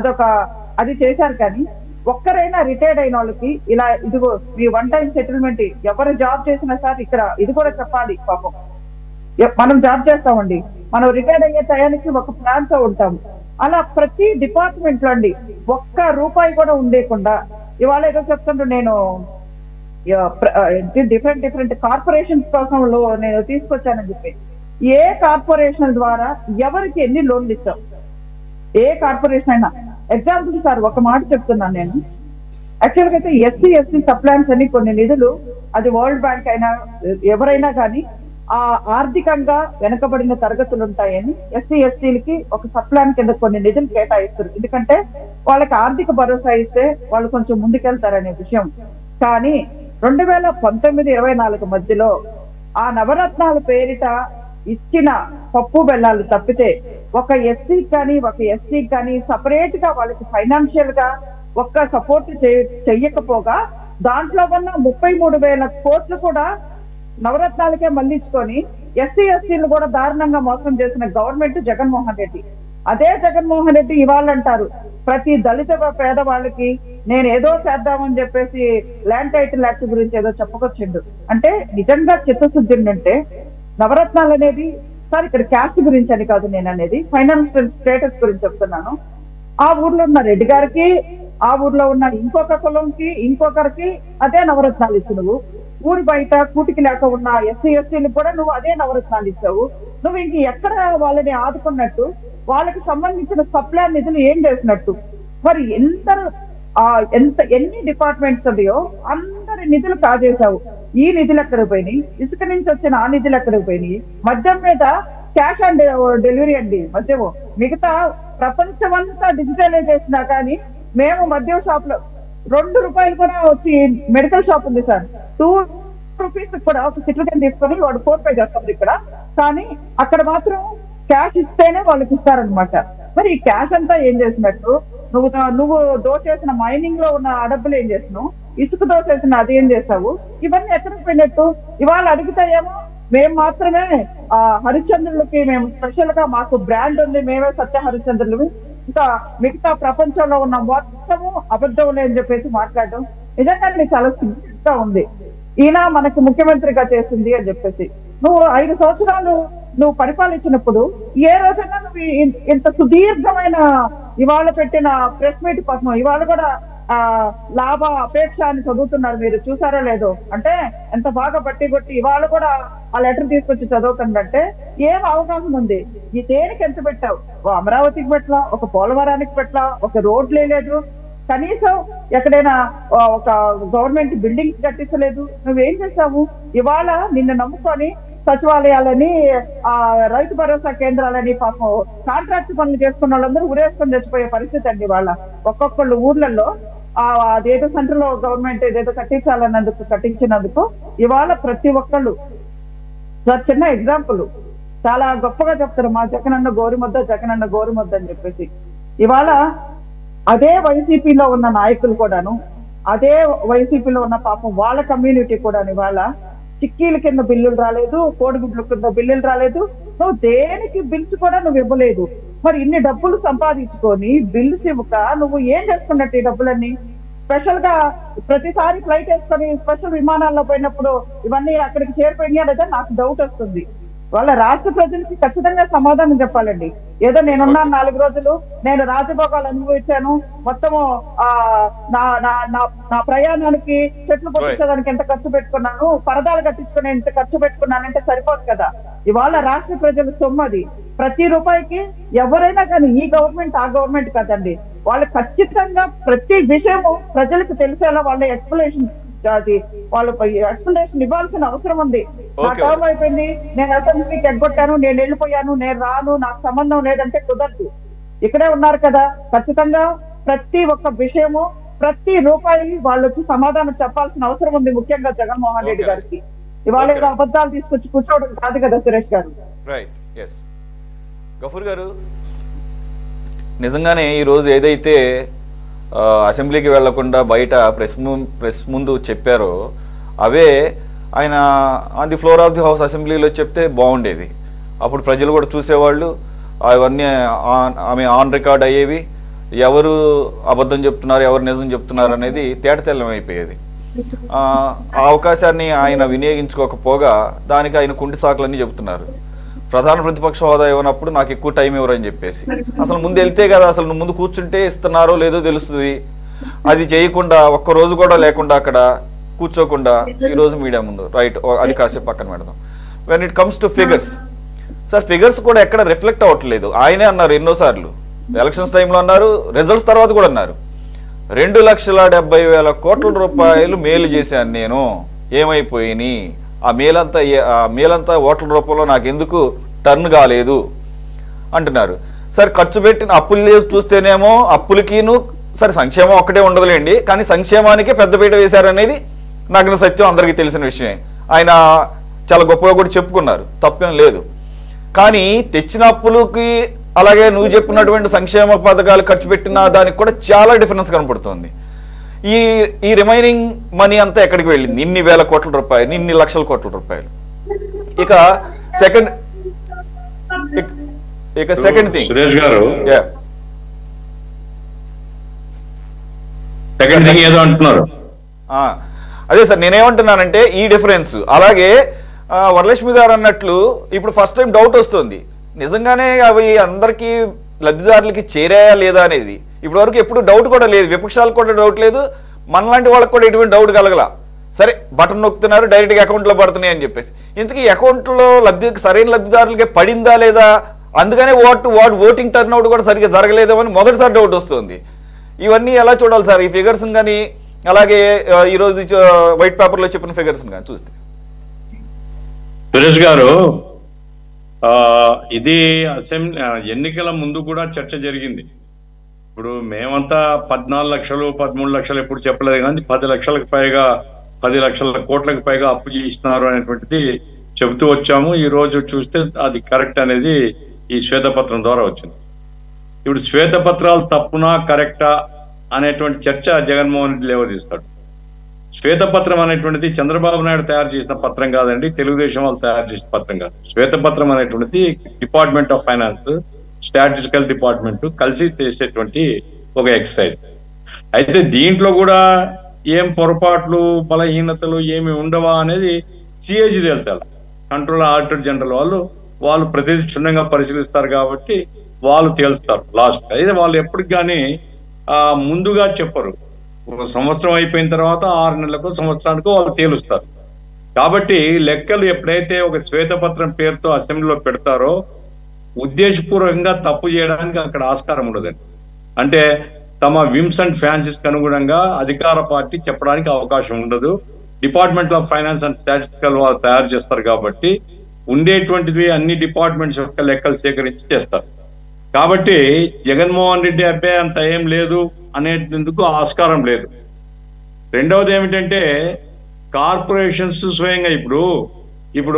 అది చేశారు. కానీ ఒక్కరైనా రిటైర్డ్ అయిన వాళ్ళకి ఇలా ఇదిగో మీ 1 టైం సెటిల్మెంట్ ఎవరు జాబ్ చేసినా సార్ ఇక్కడ ఇది కూడా చెప్పాలి. పాపం మనం జాబ్ చేస్తామండి, మనం రిటైర్డ్ అయ్యే టయానికి ఒక ప్లాన్ తో ఉంటాము. అలా ప్రతి డిపార్ట్మెంట్ లో అండి ₹1 కూడా ఉండేకుండా ఇవాళ ఏదో చెప్తుంటే నేను డిఫరెంట్ కార్పొరేషన్స్ కోసం నేను తీసుకొచ్చానని చెప్పి ఏ కార్పొరేషన్ ద్వారా ఎవరికి ఎన్ని లోన్లు ఇచ్చాం, ఏ కార్పొరేషన్ అయినా. ఎగ్జాంపుల్ సార్ ఒక మాట చెప్తున్నాను నేను. యాక్చువల్ గా అయితే ఎస్సీ ఎస్టీ సప్లాన్స్ అని కొన్ని నిధులు, అది వరల్డ్ బ్యాంక్ అయినా ఎవరైనా కానీ ఆ ఆర్థికంగా వెనకబడిన తరగతులు ఉంటాయని ఎస్సీ ఎస్టీలకి ఒక సప్లాన్ కింద కొన్ని నిధులు కేటాయిస్తారు. ఎందుకంటే వాళ్ళకి ఆర్థిక భరోసా ఇస్తే వాళ్ళు కొంచెం ముందుకెళ్తారనే విషయం. కానీ 2019-24 మధ్యలో ఆ నవరత్నాల పేరిట ఇచ్చిన పప్పు బెల్లాలు తప్పితే ఒక ఎస్సీకి కానీ ఒక ఎస్టీకి కానీ సపరేట్ గా వాళ్ళకి ఫైనాన్షియల్ గా ఒక్క సపోర్ట్ చెయ్యకపోగా దాంట్లో ఉన్న 33,000 కోట్లు కూడా నవరత్నాలకే మళ్లించుకొని ఎస్సీ ఎస్టీలు కూడా దారుణంగా మోసం చేసిన గవర్నమెంట్ జగన్మోహన్ రెడ్డి. అదే జగన్మోహన్ రెడ్డి ఇవాళ అంటారు ప్రతి దళిత పేదవాళ్ళకి నేను ఏదో చేద్దామని చెప్పేసి ల్యాండ్ టైటిల్ యాక్ట్ గురించి ఏదో చెప్పుకొచ్చిండు. అంటే నిజంగా చిత్తశుద్ధి ఉంటే నవరత్నాలు అనేది, సార్ ఇక్కడ క్యాస్ట్ గురించి అని కాదు నేను అనేది, ఫైనాన్షియల్ స్టేటస్ గురించి చెప్తున్నాను. ఆ ఊర్లో ఉన్న రెడ్డి గారికి, ఆ ఊర్లో ఉన్న ఇంకొక కులంకి, ఇంకొకరికి అదే నవరత్నాలు ఇచ్చి నువ్వు ఊరి బయట కూటికి లేక ఉన్న ఎస్సీ ఎస్టీలకు కూడా నువ్వు అదే నవరత్నాలు ఇచ్చావు. నువ్వు ఇంక ఎక్కడ వాళ్ళని ఆదుకున్నట్టు, వాళ్ళకి సంబంధించిన సప్లై నిధులు ఏం చేసినట్టు? మరి ఎన్ని డిపార్ట్మెంట్స్ ఉన్నాయో అందరి నిధులు కాజేశావు. ఈ నిధులు ఎక్కడికి పోయినాయి? ఇసుక నుంచి వచ్చిన ఆ నిధులు ఎక్కడికి పోయినాయి? మద్యం మీద క్యాష్ ఆన్ డెలివరీ అండి మద్యము. మిగతా ప్రపంచమంతా డిజిటలైజ్ చేసినా కానీ మేము మద్యం షాప్ లో 2 రూపాయలు కూడా వచ్చి మెడికల్ షాప్ ఉంది సార్, 2 రూపీస్ కూడా ఒక సిట్రిజన్ తీసుకొని వాడు 4 పే చేస్తారు ఇక్కడ. కానీ అక్కడ మాత్రం క్యాష్ ఇస్తేనే వాళ్ళకి ఇస్తారనమాట. మరి ఈ క్యాష్ అంతా ఏం చేసినట్టు? నువ్వు దోచేసిన మైనింగ్ లో ఉన్న ఆ డబ్బులు ఏం చేసినావు? ఇసుక దోచేసిన అది ఏం చేసావు? ఇవన్నీ ఎక్కడికి పోయినట్టు? ఇవాళ అడిగితే ఏమో మేము మాత్రమే హరిశ్చంద్రులకి మేము స్పెషల్ గా మాకు బ్రాండ్ ఉంది, మేమే సత్య హరిశ్చంద్రులు, ఇంకా మిగతా ప్రపంచంలో ఉన్న మొత్తము అబద్ధం అని చెప్పేసి మాట్లాడడం నిజంగా చాలా సిగ్గుగా ఉంది. ఈయన మనకు ముఖ్యమంత్రిగా చేసింది అని చెప్పేసి నువ్వు 5 సంవత్సరాలు నువ్వు పరిపాలించినప్పుడు ఏ రోజైనా నువ్వు ఇంత సుదీర్ఘమైన ఇవాళ పెట్టిన ప్రెస్ మీట్ కోసం ఇవాళ కూడా లాభ అపేక్ష అని చదువుతున్నారు, మీరు చూసారో లేదో? అంటే ఎంత బాగా బట్టి కొట్టి ఇవాళ కూడా ఆ లెటర్ తీసుకొచ్చి చదువుతుందంటే ఏం అవగాహన ఉంది? ఈ దేనికి ఎంత పెట్టావు? అమరావతికి పెట్టలా, ఒక పోలవరానికి పెట్టలా, ఒక రోడ్లే లేదు, కనీసం ఎక్కడైనా ఒక గవర్నమెంట్ బిల్డింగ్స్ కట్టించలేదు. నువ్వేం చేసావు? ఇవాళ నిన్ను నమ్ముకొని సచివాలయాలని, రైతు భరోసా కేంద్రాలని, పాపం కాంట్రాక్ట్ పనులు చేసుకున్న వాళ్ళందరూ ఉరేసుకొని చచ్చిపోయే పరిస్థితి అండి. వాళ్ళ ఒక్కొక్కళ్ళు ఊర్లలో అదేదో సెంట్రల్ గవర్నమెంట్ ఏదేదో కట్టించినందుకు ఇవాళ ప్రతి ఒక్కళ్ళు చిన్న ఎగ్జాంపుల్ చాలా గొప్పగా చెప్తారు, మా జగనన్న గోరుముద్ద అని చెప్పేసి. ఇవాళ అదే వైసీపీలో ఉన్న నాయకులు కూడాను, అదే వైసీపీలో ఉన్న పాపం వాళ్ళ కమ్యూనిటీ కూడా ఇవాళ చిక్కీల కింద బిల్లులు రాలేదు, కోడిగుడ్ల కింద బిల్లులు రాలేదు. నువ్వు దేనికి బిల్స్ కూడా నువ్వు ఇవ్వలేదు. మరి ఇన్ని డబ్బులు సంపాదించుకొని బిల్స్ ఇవ్వక నువ్వు ఏం చేసుకున్నట్టు ఈ డబ్బులన్నీ? స్పెషల్ గా ప్రతిసారి ఫ్లైట్ వేసుకొని స్పెషల్ విమానాల్లో పోయినప్పుడు ఇవన్నీ అక్కడికి చేరిపోయినాయా లేదా నాకు డౌట్ వస్తుంది. వాళ్ళ రాష్ట్ర ప్రజలకి ఖచ్చితంగా సమాధానం చెప్పాలండి. ఏదో నేనున్నా 4 రోజులు నేను రాజభోగాలు అనుభవించాను, మొత్తము నా ప్రయాణానికి చెట్లు పొట్టించడానికి ఎంత ఖర్చు పెట్టుకున్నాను, పరదాలు కట్టించుకుని ఎంత ఖర్చు పెట్టుకున్నానంటే సరిపోదు కదా. ఇవాళ రాష్ట్ర ప్రజల సొమ్మది. ప్రతి రూపాయికి ఎవరైనా కానీ ఈ గవర్నమెంట్ ఆ గవర్నమెంట్ కదండి, వాళ్ళు ఖచ్చితంగా ప్రతి విషయము ప్రజలకు తెలిసేలా వాళ్ళ ఎక్స్ప్లెనేషన్ ఇవ్వాల్సిన అవసరం ఉంది. నా టర్మ్ అయిపోయింది, నేను అసెంబ్లీకి ఎగ్గొట్టాను, నేను వెళ్ళిపోయాను, నేను రాను, నాకు సంబంధం లేదంటే కుదరదు. ఇక్కడే ఉన్నారు కదా, ఖచ్చితంగా ప్రతి ఒక్క విషయము ప్రతి రూపాయి వాళ్ళు వచ్చి సమాధానం చెప్పాల్సిన అవసరం ఉంది, ముఖ్యంగా జగన్మోహన్ రెడ్డి గారికి. ఇవాళ ఏదో అబద్ధాలు తీసుకొచ్చి కూర్చోవడం కాదు కదా సురేష్ గారు. గఫూర్ గారు, నిజంగానే ఈరోజు ఏదైతే అసెంబ్లీకి వెళ్లకుండా బయట ప్రెస్ ముందు చెప్పారో అవే ఆయన on the floor of the house అసెంబ్లీలో చెప్తే బాగుండేది. అప్పుడు ప్రజలు కూడా చూసేవాళ్ళు, అవన్నీ ఆమె ఆన్ రికార్డ్ అయ్యేవి, ఎవరు అబద్ధం చెప్తున్నారు ఎవరు నిజం చెప్తున్నారు అనేది తేటతెల్లం అయిపోయేది. ఆ అవకాశాన్ని ఆయన వినియోగించుకోకపోగా దానికి ఆయన కుంటి సాకులన్నీ చెప్తున్నారు. ప్రధాన ప్రతిపక్ష హోదా ఇవ్వనప్పుడు నాకు ఎక్కువ టైం ఇవ్వరని చెప్పేసి, అసలు ముందు వెళ్తే కదా అసలు నువ్వు ముందు కూర్చుంటే ఇస్తున్నారో లేదో తెలుస్తుంది. అది చేయకుండా ఒక్కరోజు కూడా లేకుండా అక్కడ కూర్చోకుండా ఈరోజు మీడియా ముందు రైట్, అది కాసేపు పక్కన పెడదాం. When it comes to figures, sir figures కూడా ఎక్కడ రిఫ్లెక్ట్ అవ్వట్లేదు. ఆయనే అన్నారు ఎన్నోసార్లు ఎలక్షన్స్ టైంలో అన్నారు, రిజల్ట్స్ తర్వాత కూడా అన్నారు 2,70,000 కోట్ల రూపాయలు మేలు చేశాను నేను, ఏమైపోయినాయి ఆ మేలంతా ఓట్ల రూపంలో నాకు ఎందుకు టర్న్ కాలేదు అంటున్నారు. సరే ఖర్చు పెట్టిన అప్పులు చేసి చూస్తేనేమో అప్పులకిను సరే సంక్షేమం ఒక్కటే ఉండదులేండి, కానీ సంక్షేమానికి పెద్దపీట వేశారనేది నగ్న సత్యం, అందరికీ తెలిసిన విషయమే. ఆయన చాలా గొప్పగా కూడా చెప్పుకున్నారు, తప్పేం లేదు. కానీ తెచ్చిన అప్పులకి అలాగే నువ్వు చెప్పినటువంటి సంక్షేమ పథకాలు ఖర్చు పెట్టిన దానికి కూడా చాలా డిఫరెన్స్ కనపడుతుంది. ఈ రిమైనింగ్ మనీ అంతా ఎక్కడికి వెళ్ళింది? ఇన్ని వేల కోట్ల రూపాయలు, ఇన్ని లక్షల కోట్ల రూపాయలు. ఇక సెకండ్ థింగ్ సురేష్ గారు, సెకండ్ థింగ్ ఏదో అంటున్నారు. అదే సార్ నేనేమంటున్నానంటే ఈ డిఫరెన్స్. అలాగే వరలక్ష్మి గారు అన్నట్లు ఇప్పుడు ఫస్ట్ టైం డౌట్ వస్తుంది, నిజంగానే అవి అందరికీ లబ్ధిదారులకి చేరాయా లేదా అనేది. ఇప్పటి వరకు ఎప్పుడు డౌట్ కూడా లేదు, విపక్షాలకు కూడా డౌట్ లేదు, మనలాంటి వాళ్ళకి కూడా ఎటువంటి డౌట్ కలగల. సరే బటన్ నొక్కుతున్నారు, డైరెక్ట్గా అకౌంట్లో పడుతున్నాయి అని చెప్పేసి. ఇంతకీ అకౌంట్లో సరైన లబ్ధిదారులకే పడిందా లేదా, అందుకనే ఓటింగ్ టర్న్అవుట్ కూడా సరిగ్గా జరగలేదో అని మొదటిసారి డౌట్ వస్తుంది. ఇవన్నీ ఎలా చూడాలి సార్ ఈ ఫిగర్స్ కానీ, అలాగే ఈరోజు వైట్ పేపర్లో చెప్పిన ఫిగర్స్ కానీ చూస్తే? సురేష్ గారు, ఇది అసెంబ్లీ ఎన్నికల ముందు కూడా చర్చ జరిగింది. ఇప్పుడు మేమంతా 14 లక్షలు 13 లక్షలు ఎప్పుడు చెప్పలేదు, కానీ 10 లక్షలకు పైగా 10 లక్షల కోట్లకు పైగా అప్పు చేస్తున్నారు అనేటువంటిది చెబుతూ వచ్చాము. ఈ రోజు చూస్తే అది కరెక్ట్ అనేది ఈ శ్వేతపత్రం ద్వారా వచ్చింది. ఇప్పుడు శ్వేతపత్రాలు తప్పునా కరెక్టా అనేటువంటి చర్చ జగన్మోహన్ రెడ్డి లేవదీస్తాడు. శ్వేతపత్రం అనేటువంటిది చంద్రబాబు నాయుడు తయారు చేసిన పత్రం కాదండి, తెలుగుదేశం వాళ్ళు తయారు చేసిన పత్రం కాదు. శ్వేతపత్రం అనేటువంటిది department of finance, statistical department కలిసి చేసేటువంటి ఒక ఎక్సర్సైజ్. అయితే దీంట్లో కూడా ఏం పొరపాట్లు బలహీనతలు ఏమి ఉండవా అనేది సిఏజీ తెలుసాలి. కంట్రోలర్ ఆడిటర్ జనరల్ వాళ్ళు ప్రతిదీ క్షుణ్ణంగా పరిశీలిస్తారు కాబట్టి వాళ్ళు తేల్స్తారు లాస్ట్. అయితే వాళ్ళు ఎప్పటికి కానీ ముందుగా చెప్పరు, ఒక సంవత్సరం అయిపోయిన తర్వాత 6 నెలలకు సంవత్సరానికో వాళ్ళు తేలుస్తారు. కాబట్టి లెక్కలు ఎప్పుడైతే ఒక శ్వేతపత్రం పేరుతో అసెంబ్లీలో పెడతారో ఉద్దేశపూర్వకంగా తప్పు చేయడానికి అక్కడ ఆస్కారం ఉండదండి. అంటే తమ విమ్స్ అండ్ ఫ్యాన్సీస్కి అనుగుణంగా అధికార పార్టీ చెప్పడానికి అవకాశం ఉండదు. Department of finance and statistical వాళ్ళు తయారు చేస్తారు కాబట్టి ఉండేటువంటిది అన్ని డిపార్ట్మెంట్స్ యొక్క లెక్కలు సేకరించి చేస్తారు. కాబట్టి జగన్మోహన్ రెడ్డి అబ్బాయి అంత ఏం లేదు అనేందుకు ఆస్కారం లేదు. రెండవది ఏమిటంటే కార్పొరేషన్స్ స్వయంగా ఇప్పుడు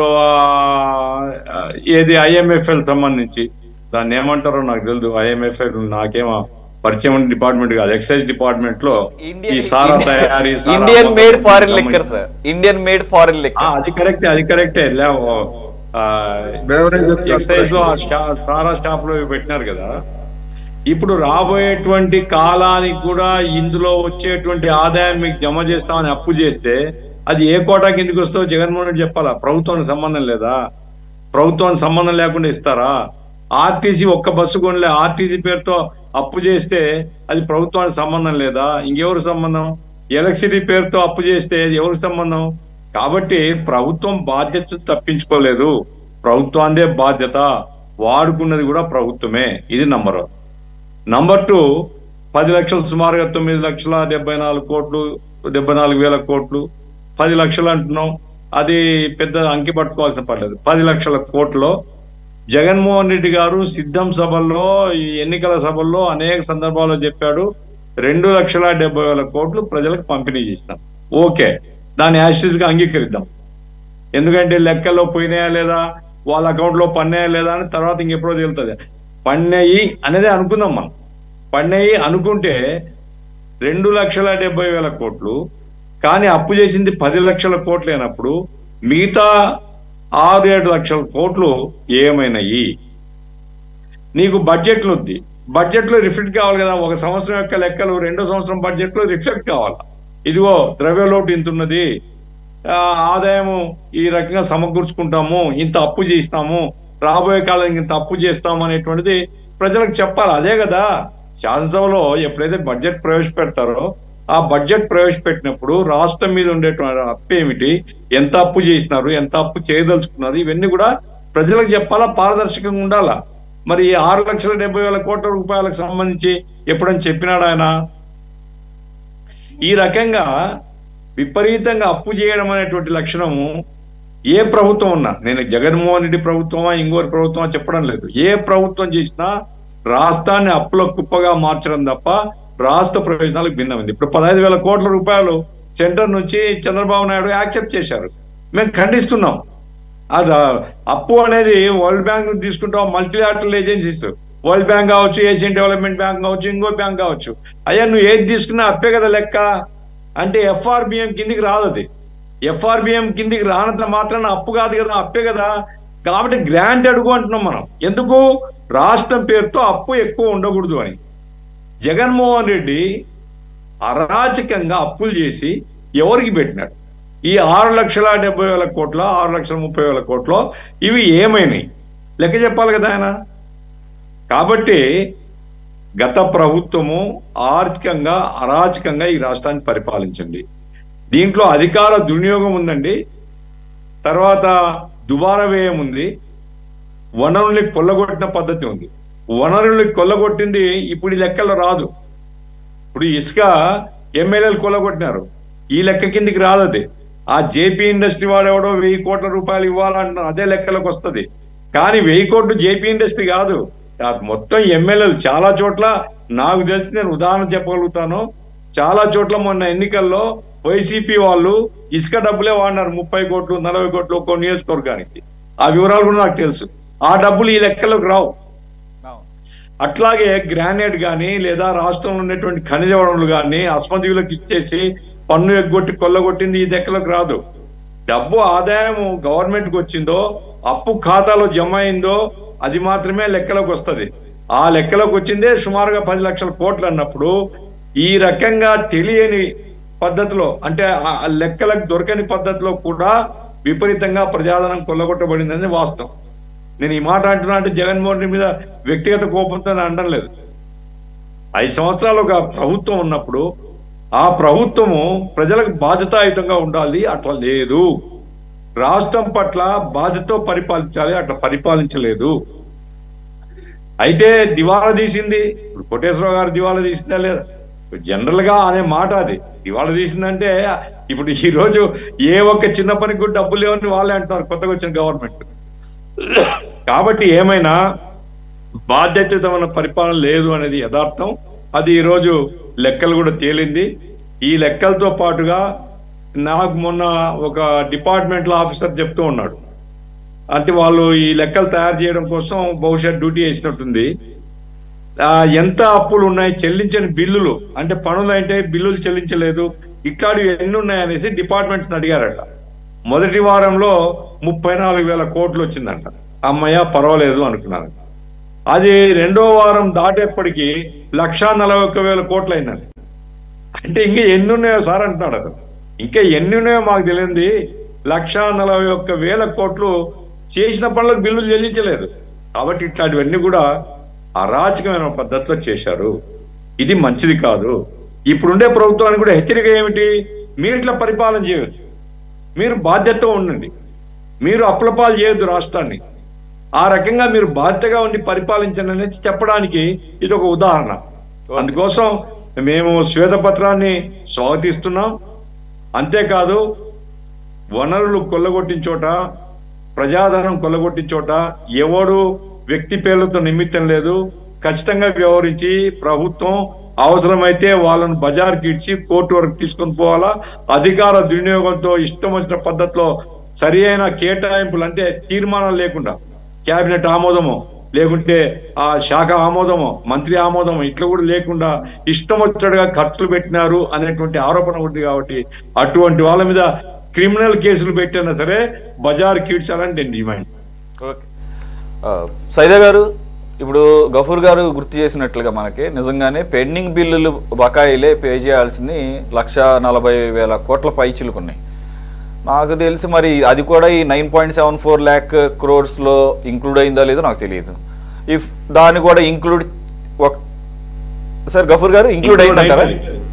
ఏది IMFL సంబంధించి దాన్ని ఏమంటారో నాకు తెలియదు. IMFL నాకేమో పరిచయం ఉన్న డిపార్ట్మెంట్ కాదు, ఎక్సైజ్ డిపార్ట్మెంట్ లో ఈ సారా తయారీ, Indian made foreign liquor sir, Indian made foreign liquor. అది కరెక్టే ఎక్సైజ్ లో సారా షాప్ లో పెట్టినారు కదా. ఇప్పుడు రాబోయేటువంటి కాలానికి కూడా ఇందులో వచ్చేటువంటి ఆదాయం మీకు జమ చేస్తామని అప్పు చేస్తే అది ఏ కోటా కిందకి వస్తుందో జగన్మోహన్ రెడ్డి చెప్పాలా? ప్రభుత్వానికి సంబంధం లేదా? ప్రభుత్వానికి సంబంధం లేకుండా ఇస్తారా? ఆర్టీసీ ఒక్క బస్సు కొనలే, ఆర్టీసీ పేరుతో అప్పు చేస్తే అది ప్రభుత్వానికి సంబంధం లేదా? ఇంకెవరు సంబంధం? ఎలక్ట్రిసిటీ పేరుతో అప్పు చేస్తే ఎవరికి సంబంధం? కాబట్టి ప్రభుత్వం బాధ్యత తప్పించుకోలేదు, ప్రభుత్వాందే బాధ్యత, వాడుకున్నది కూడా ప్రభుత్వమే. ఇది నంబర్ 1. నంబర్ 2, 10 లక్షలు సుమారుగా 9,74 కోట్లు, 74,000 కోట్లు, 10 లక్షలు అంటున్నాం. అది పెద్ద అంకి పట్టుకోవాల్సిన పర్లేదు. 10 లక్షల కోట్లో జగన్మోహన్ రెడ్డి గారు సిద్ధం సభల్లో, ఈ ఎన్నికల సభల్లో అనేక సందర్భాల్లో చెప్పాడు 2,70,000 కోట్లు ప్రజలకు పంపిణీ చేసినాం. ఓకే, దాన్ని యాసిడ్గా అంగీకరిద్దాం. ఎందుకంటే లెక్కల్లో పోయినాయా లేదా, వాళ్ళ అకౌంట్లో పన్నాయా లేదా అని తర్వాత ఇంకెప్పుడో తేలుతుంది. పన్నాయి అనేది అనుకుందాం మనం. పన్నాయి అనుకుంటే 2,70,000 కోట్లు, కానీ అప్పు చేసింది 10 లక్షల కోట్లు అయినప్పుడు మిగతా 6-7 లక్షల కోట్లు ఏమైనాయి? నీకు బడ్జెట్లు ఉంది, బడ్జెట్లో రిఫ్లెక్ట్ కావాలి కదా. ఒక సంవత్సరం యొక్క లెక్కలు 2వ సంవత్సరం బడ్జెట్లో రిఫ్లెక్ట్ కావాలి. ఇదిగో ద్రవ్యలోటు ఇంత ఉన్నది, ఆదాయము ఈ రకంగా సమకూర్చుకుంటాము, ఇంత అప్పు చేస్తాము, రాబోయే కాలం ఇంత అప్పు చేస్తాము అనేటువంటిది ప్రజలకు చెప్పాలి. అదే కదా శాసనసభలో ఎప్పుడైతే బడ్జెట్ ప్రవేశపెడతారో ఆ బడ్జెట్ ప్రవేశపెట్టినప్పుడు రాష్ట్రం మీద ఉండేటువంటి అప్పు ఏమిటి, ఎంత అప్పు చేసినారు, ఎంత అప్పు చేయదలుచుకున్నారు, ఇవన్నీ కూడా ప్రజలకు చెప్పాలా, పారదర్శకంగా ఉండాలా. మరి 6,70,000 కోట్ల రూపాయలకు సంబంధించి ఎప్పుడని చెప్పినాడు ఆయన? ఈ రకంగా విపరీతంగా అప్పు చేయడం అనేటువంటి లక్షణము ఏ ప్రభుత్వం ఉన్నా, నేను జగన్మోహన్ రెడ్డి ప్రభుత్వమా ఇంకోటి ప్రభుత్వమా చెప్పడం లేదు, ఏ ప్రభుత్వం చేసినా రాష్ట్రాన్ని అప్పుల కుప్పగా మార్చడం తప్ప రాష్ట్ర ప్రయోజనాలకు భిన్నమైంది. ఇప్పుడు 15,000 కోట్ల రూపాయలు సెంటర్ నుంచి చంద్రబాబు నాయుడు యాక్సెప్ట్ చేశారు. మేము ఖండిస్తున్నాం. అది అప్పు అనేది వరల్డ్ బ్యాంక్ తీసుకుంటాం, మల్టీలాటరల్ ఏజెన్సీస్, వరల్డ్ బ్యాంక్ కావచ్చు, ఏషియన్ డెవలప్మెంట్ బ్యాంక్ కావచ్చు, ఇంకో బ్యాంక్ కావచ్చు, అయ్యా నువ్వు ఏది తీసుకున్నా అప్పే కదా లెక్క. అంటే ఎఫ్ఆర్బిఎం కిందికి రాదు. అది ఎఫ్ఆర్బిఎం కిందికి రానంత మాత్రాన అప్పు కాదు కదా, అప్పే కదా. కాబట్టి గ్రాంట్ అడుగు అంటున్నాం మనం. ఎందుకు? రాష్ట్రం పేరుతో అప్పు ఎక్కువ ఉండకూడదు అని. జగన్మోహన్ రెడ్డి అరాచకంగా అప్పులు చేసి ఎవరికి పెట్టినాడు? ఈ 6,70,000 కోట్ల 6,30,000 కోట్లు ఇవి ఏమైనాయి లెక్క చెప్పాలి కదా ఆయన. కాబట్టి గత ప్రభుత్వము ఆర్థికంగా అరాచకంగా ఈ రాష్ట్రాన్ని పరిపాలించింది. దీంట్లో అధికార దుర్వినియోగం ఉందండి, తర్వాత దుబారా వ్యయం ఉంది, వనరుల్ని కొల్లగొట్టిన పద్ధతి ఉంది. వనరుల్ని కొల్లగొట్టింది ఇప్పుడు ఈ లెక్కల్లో రాదు. ఇప్పుడు ఇసుక ఎమ్మెల్యేలు కొల్లగొట్టినారు, ఈ లెక్క కిందికి రాదు. అది ఆ జేపీ ఇండస్ట్రీ వాడెవడో 1,000 కోట్ల రూపాయలు ఇవ్వాలంటున్నారు, అదే లెక్కలకు వస్తుంది. కానీ 1,000 కోట్లు జేపీ ఇండస్ట్రీ కాదు, మొత్తం ఎమ్మెల్యేలు. చాలా చోట్ల నాకు తెలిసి, నేను ఉదాహరణ చెప్పగలుగుతాను, చాలా చోట్ల మొన్న ఎన్నికల్లో వైసీపీ వాళ్ళు ఇసుక డబ్బులే వాడినారు, 30 కోట్లు 40 కోట్లు ఒక్కో నియోజకవర్గానికి. ఆ వివరాలు కూడా నాకు తెలుసు. ఆ డబ్బులు ఈ లెక్కలోకి రావు. అట్లాగే గ్రానైట్ కానీ లేదా రాష్ట్రంలో ఉన్నటువంటి ఖనిజ వనరులు కానీ అస్మదీవులకు ఇచ్చేసి పన్ను ఎగ్గొట్టి కొల్లగొట్టింది ఈ లెక్కలోకి రాదు. డబ్బు ఆదాయం గవర్నమెంట్కి వచ్చిందో, అప్పు ఖాతాలో జమ అయిందో అది మాత్రమే లెక్కలోకి వస్తుంది. ఆ లెక్కలోకి వచ్చిందే సుమారుగా 10 లక్షల కోట్లు అన్నప్పుడు ఈ రకంగా తెలియని పద్ధతిలో, అంటే ఆ లెక్కలకు దొరకని పద్ధతిలో కూడా విపరీతంగా ప్రజాధనం కొల్లగొట్టబడిందని వాస్తవం. నేను ఈ మాట అంటున్నా అంటే జగన్మోహన్ రెడ్డి మీద వ్యక్తిగత కోపంతో అనడం లేదు. 5 సంవత్సరాలు ఒక ప్రభుత్వం ఉన్నప్పుడు ఆ ప్రభుత్వము ప్రజలకు బాధ్యతాయుతంగా ఉండాలి, అట్లా లేదు. రాష్ట్రం పట్ల బాధ్యతతో పరిపాలించాలి, అట్లా పరిపాలించలేదు. అయితే దివాలా తీసింది, ఇప్పుడు కోటేశ్వరరావు గారు దివాలా తీసిందా లేదా? జనరల్ గా అనే మాట అది. దివాలా తీసిందంటే ఇప్పుడు ఈ రోజు ఏ ఒక్క చిన్న పనికి కూడా డబ్బులు లేవని వాళ్ళే అంటున్నారు కొత్తగా వచ్చిన గవర్నమెంట్. కాబట్టి ఏమైనా బాధ్యతమైన పరిపాలన లేదు అనేది యథార్థం. అది ఈరోజు లెక్కలు కూడా తేలింది. ఈ లెక్కలతో పాటుగా నాకు మొన్న ఒక డిపార్ట్మెంట్లో ఆఫీసర్ చెప్తూ ఉన్నాడు, అంటే వాళ్ళు ఈ లెక్కలు తయారు చేయడం కోసం బహుశా డ్యూటీ వేసినట్టుంది. ఎంత అప్పులు ఉన్నాయి, చెల్లించని బిల్లులు, అంటే పనులు అంటే బిల్లులు చెల్లించలేదు, ఇట్లాంటివి ఎన్ని ఉన్నాయనేసి డిపార్ట్మెంట్స్ని అడిగారట. మొదటి వారంలో 34,000 కోట్లు వచ్చిందంట. అమ్మయ్య పర్వాలేదు అనుకున్నాను. అది రెండో వారం దాటేప్పటికీ 1,41,000 కోట్లు అయిందండి. అంటే ఇంకా ఎన్ని ఉన్నాయో సార్ అంటున్నాడు. అతను ఇంకా ఎన్ని ఉన్నాయో మాకు తెలియంది. 1,41,000 కోట్లు చేసిన పనులకు బిల్లులు చెల్లించలేదు. కాబట్టి ఇట్లాంటివన్నీ కూడా అరాచకమైన పద్ధతిలో చేశారు. ఇది మంచిది కాదు. ఇప్పుడుండే ప్రభుత్వానికి కూడా హెచ్చరిక ఏమిటి? మీరు ఇట్లా పరిపాలన చేయవచ్చు, మీరు బాధ్యతతో ఉండండి, మీరు అప్పులపాలు చేయొద్దు రాష్ట్రాన్ని. ఆ రకంగా మీరు బాధ్యతగా ఉండి పరిపాలించండి అనేది చెప్పడానికి ఇది ఒక ఉదాహరణ. అందుకోసం మేము శ్వేతపత్రాన్ని స్వాగతిస్తున్నాం. అంతేకాదు, వనరులు కొల్లగొట్టిన చోట, ప్రజాధనం కొల్లగొట్టిన చోట ఎవడు వ్యక్తి పేర్లతో నిమిత్తం లేదు. ఖచ్చితంగా వ్యవహరించి ప్రభుత్వం అవసరమైతే వాళ్ళను బజార్కి ఇచ్చి కోర్టు వరకు తీసుకొని పోవాలా. అధికార దుర్వినియోగంతో ఇష్టం వచ్చిన పద్ధతిలో సరి అయిన కేటాయింపులు, అంటే తీర్మానాలు లేకుండా, క్యాబినెట్ ఆమోదమో లేకుంటే ఆ శాఖ ఆమోదమో మంత్రి ఆమోదమో ఇట్లా కూడా లేకుండా ఇష్టం వచ్చినట్టుగా ఖర్చులు పెట్టినారు అనేటువంటి ఆరోపణ ఉంది. కాబట్టి అటువంటి వాళ్ళ మీద క్రిమినల్ కేసులు పెట్టినా సరే బజార్ కీడ్చాలని నేను డిమాండ్. ఓకే సైదా గారు, ఇప్పుడు గఫూర్ గారు గుర్తు చేసినట్లుగా మనకి నిజంగానే పెండింగ్ బిల్లులు బకాయిలే పే చేయాల్సింది 1,40,000 కోట్ల పైచిలుకున్నాయి. నాకు తెలిసి మరి అది కూడా ఈ 9.74 lakh crores ఇంక్లూడ్ అయిందో లేదో నాకు తెలియదు. ఇఫ్ దాన్ని కూడా ఇంక్లూడ్ సార్ గఫూర్ గారు ఇంక్లూడ్ అయిందంటారా?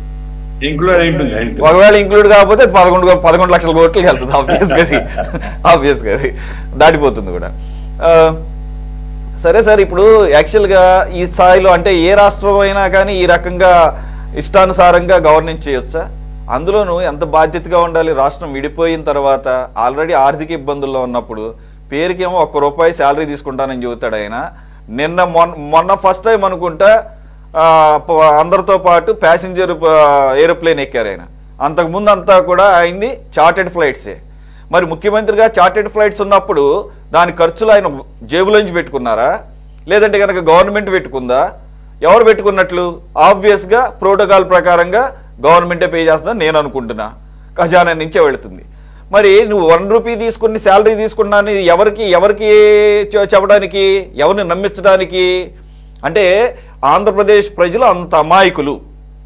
ఒకవేళ ఇంక్లూడ్ కాకపోతే 11 లక్షల కోట్లకి వెళ్తుంది. ఆబ్వియస్గా అది దాటిపోతుంది కూడా. సరే సార్, ఇప్పుడు యాక్చువల్గా ఈ స్థాయిలో అంటే ఏ రాష్ట్రం అయినా కానీ ఈ రకంగా ఇష్టానుసారంగా గవర్నెన్స్ చేయొచ్చా? అందులోనూ ఎంత బాధ్యతగా ఉండాలి? రాష్ట్రం విడిపోయిన తర్వాత ఆల్రెడీ ఆర్థిక ఇబ్బందుల్లో ఉన్నప్పుడు పేరుకేమో ₹1 శాలరీ తీసుకుంటానని చెబుతాడు ఆయన. మొన్న ఫస్ట్ టైం అనుకుంటా అందరితో పాటు ప్యాసింజర్ ఏరోప్లేన్ ఎక్కారు ఆయన. అంతకుముందు అంతా కూడా అయింది చార్టెడ్ ఫ్లైట్సే. మరి ముఖ్యమంత్రిగా చార్టెడ్ ఫ్లైట్స్ ఉన్నప్పుడు దాని ఖర్చులు ఆయన జేబులోంచి పెట్టుకున్నారా, లేదంటే కనుక గవర్నమెంట్ పెట్టుకుందా? ఎవరు పెట్టుకున్నట్లు? ఆబ్వియస్గా ప్రోటోకాల్ ప్రకారంగా గవర్నమెంటే పే చేస్తుందని నేను అనుకుంటున్నా, ఖజానా నుంచే వెళుతుంది. మరి నువ్వు ₹1 తీసుకుని శాలరీ తీసుకున్నాను ఎవరికి చెప్పడానికి, ఎవరిని నమ్మించడానికి? అంటే ఆంధ్రప్రదేశ్ ప్రజలు అంత అమాయకులు.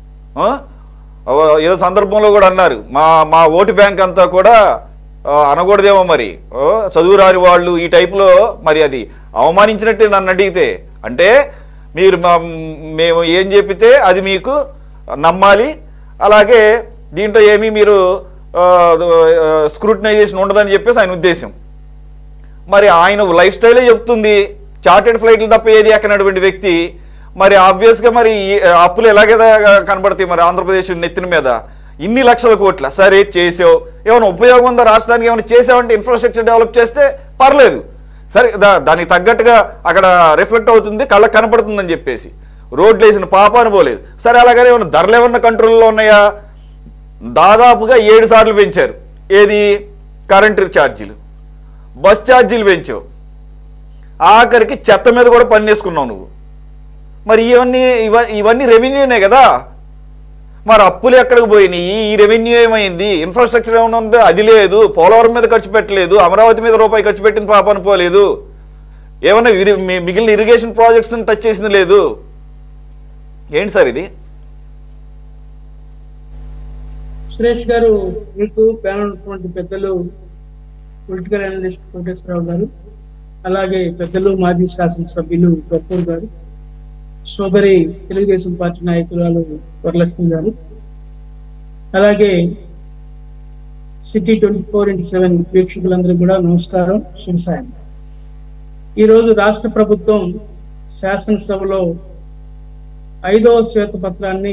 ఏదో సందర్భంలో కూడా అన్నారు, మా ఓటు బ్యాంక్ అంతా కూడా అనకూడదేమో మరి చదువురాని వాళ్ళు ఈ టైపులో. మరి అది అవమానించినట్టే నన్ను అడిగితే. అంటే మీరు మేము ఏం చెప్పితే అది మీకు నమ్మాలి, అలాగే దీంట్లో ఏమీ మీరు స్క్రూటినైజేషన్ ఉండదని చెప్పేసి ఆయన ఉద్దేశం. మరి ఆయన లైఫ్ స్టైలే చెప్తుంది చార్టెడ్ ఫ్లైట్లు తప్ప ఏది ఎక్కనటువంటి వ్యక్తి. మరి ఆబ్వియస్గా మరి అప్పులు ఎలాగే కనబడతాయి మరి ఆంధ్రప్రదేశ్ నెత్తిన మీద? ఇన్ని లక్షల కోట్ల సరే చేసావు, ఏమైనా ఉపయోగం ఉందా రాష్ట్రానికి? ఏమైనా చేసావంటే ఇన్ఫ్రాస్ట్రక్చర్ డెవలప్ చేస్తే పర్లేదు, సరే దానికి తగ్గట్టుగా అక్కడ రిఫ్లెక్ట్ అవుతుంది, కళ్ళకు కనపడుతుందని చెప్పేసి రోడ్లు వేసిన పాపాను పోలేదు. సరే అలాగనే ఏమైనా ధరలు ఏమన్నా కంట్రోల్లో ఉన్నాయా? దాదాపుగా 7 సార్లు పెంచారు. ఏది? కరెంటు ఛార్జీలు, బస్ ఛార్జీలు పెంచావు, ఆఖరికి చెత్త మీద కూడా పనిచేసుకున్నావు నువ్వు. మరి ఇవన్నీ రెవెన్యూనే కదా. మరి అప్పులు ఎక్కడికి పోయినాయి? ఈ రెవెన్యూ ఏమైంది? ఇన్ఫ్రాస్ట్రక్చర్ ఏమైనా ఉంటే అది లేదు. పోలవరం మీద ఖర్చు పెట్టలేదు, అమరావతి మీద ₹1 ఖర్చు పెట్టిన పాపను పోలేదు. ఏమన్నా మిగిలిన ఇరిగేషన్ ప్రాజెక్ట్స్ని టచ్ చేసింది లేదు. ఏంటి సార్ ఇది? సురేష్ గారు, మీకు ప్యానల్ ఉన్నటువంటి పెద్దలు పొలిటికల్ అనలిస్ట్ కోటేశ్వరరావు గారు, అలాగే పెద్దలు మాజీ శాసనసభ్యులు గఫూర్ గారు, సోదరి తెలుగుదేశం పార్టీ నాయకురాలు వరలక్ష్మి గారు, అలాగే సిటీ 24x7 వీక్షకులందరూ కూడా నమస్కారం, శుభసాయం. ఈరోజు రాష్ట్ర ప్రభుత్వం శాసనసభలో 5వ శ్వేతపత్రాన్ని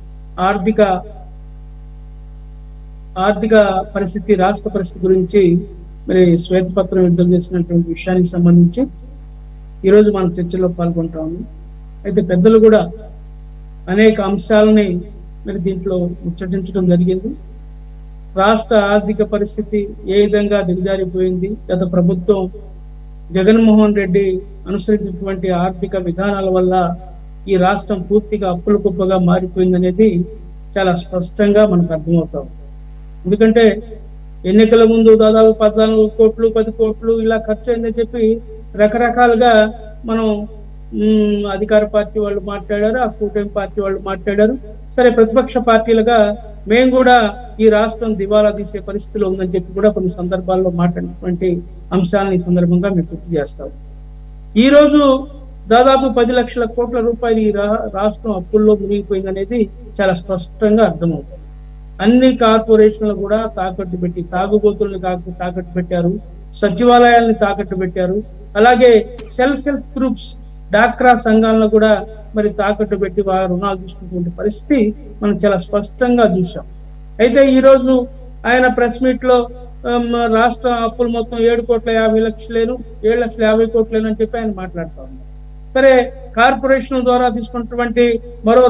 ఆర్థిక పరిస్థితి, రాష్ట్ర పరిస్థితి గురించి మరి శ్వేతపత్రం విడుదల చేసినటువంటి విషయానికి సంబంధించి ఈరోజు మనం చర్చలో పాల్గొంటాము. అయితే పెద్దలు కూడా అనేక అంశాలని మరి దీంట్లో ముచ్చటించడం జరిగింది. రాష్ట్ర ఆర్థిక పరిస్థితి ఏ విధంగా దిగజారిపోయింది, గత ప్రభుత్వం జగన్మోహన్ రెడ్డి అనుసరించినటువంటి ఆర్థిక విధానాల వల్ల ఈ రాష్ట్రం పూర్తిగా అప్పుల కుప్పగా మారిపోయిందనేది చాలా స్పష్టంగా మనకు అర్థమవుతాం. ఎందుకంటే ఎన్నికల ముందు దాదాపు 14 కోట్లు 10 కోట్లు ఇలా ఖర్చు అయిందని చెప్పి రకరకాలుగా మనం అధికార పార్టీ వాళ్ళు మాట్లాడారు, ఆ కూటమి పార్టీ వాళ్ళు మాట్లాడారు. సరే, ప్రతిపక్ష పార్టీలుగా మేము కూడా ఈ రాష్ట్రం దివాలా తీసే పరిస్థితిలో ఉందని చెప్పి కూడా కొన్ని సందర్భాల్లో మాట్లాడినటువంటి అంశాలను ఈ సందర్భంగా మేము గుర్తు చేస్తాం. ఈ రోజు దాదాపు 10 లక్షల కోట్ల రూపాయలు ఈ రాష్ట్రం అప్పుల్లో మునిగిపోయిందనేది చాలా స్పష్టంగా అర్థమవుతుంది. అన్ని కార్పొరేషన్లు కూడా తాకట్టు పెట్టి, తాగుబోతుల్ని తాకట్టు పెట్టారు, సచివాలయాల్ని తాకట్టు పెట్టారు, అలాగే సెల్ఫ్ హెల్ప్ గ్రూప్స్, డాక్రా సంఘాలను కూడా మరి తాకట్టు పెట్టి వారు రుణాలు తీసుకున్నటువంటి పరిస్థితి మనం చాలా స్పష్టంగా చూసాం. అయితే ఈ రోజు ఆయన ప్రెస్ మీట్ లో రాష్ట్ర అప్పులు మొత్తం 7,50,00,000 7,50,00,000 అని చెప్పి ఆయన మాట్లాడుతూ ఉన్నారు. సరే, కార్పొరేషన్ ద్వారా తీసుకున్నటువంటి మరో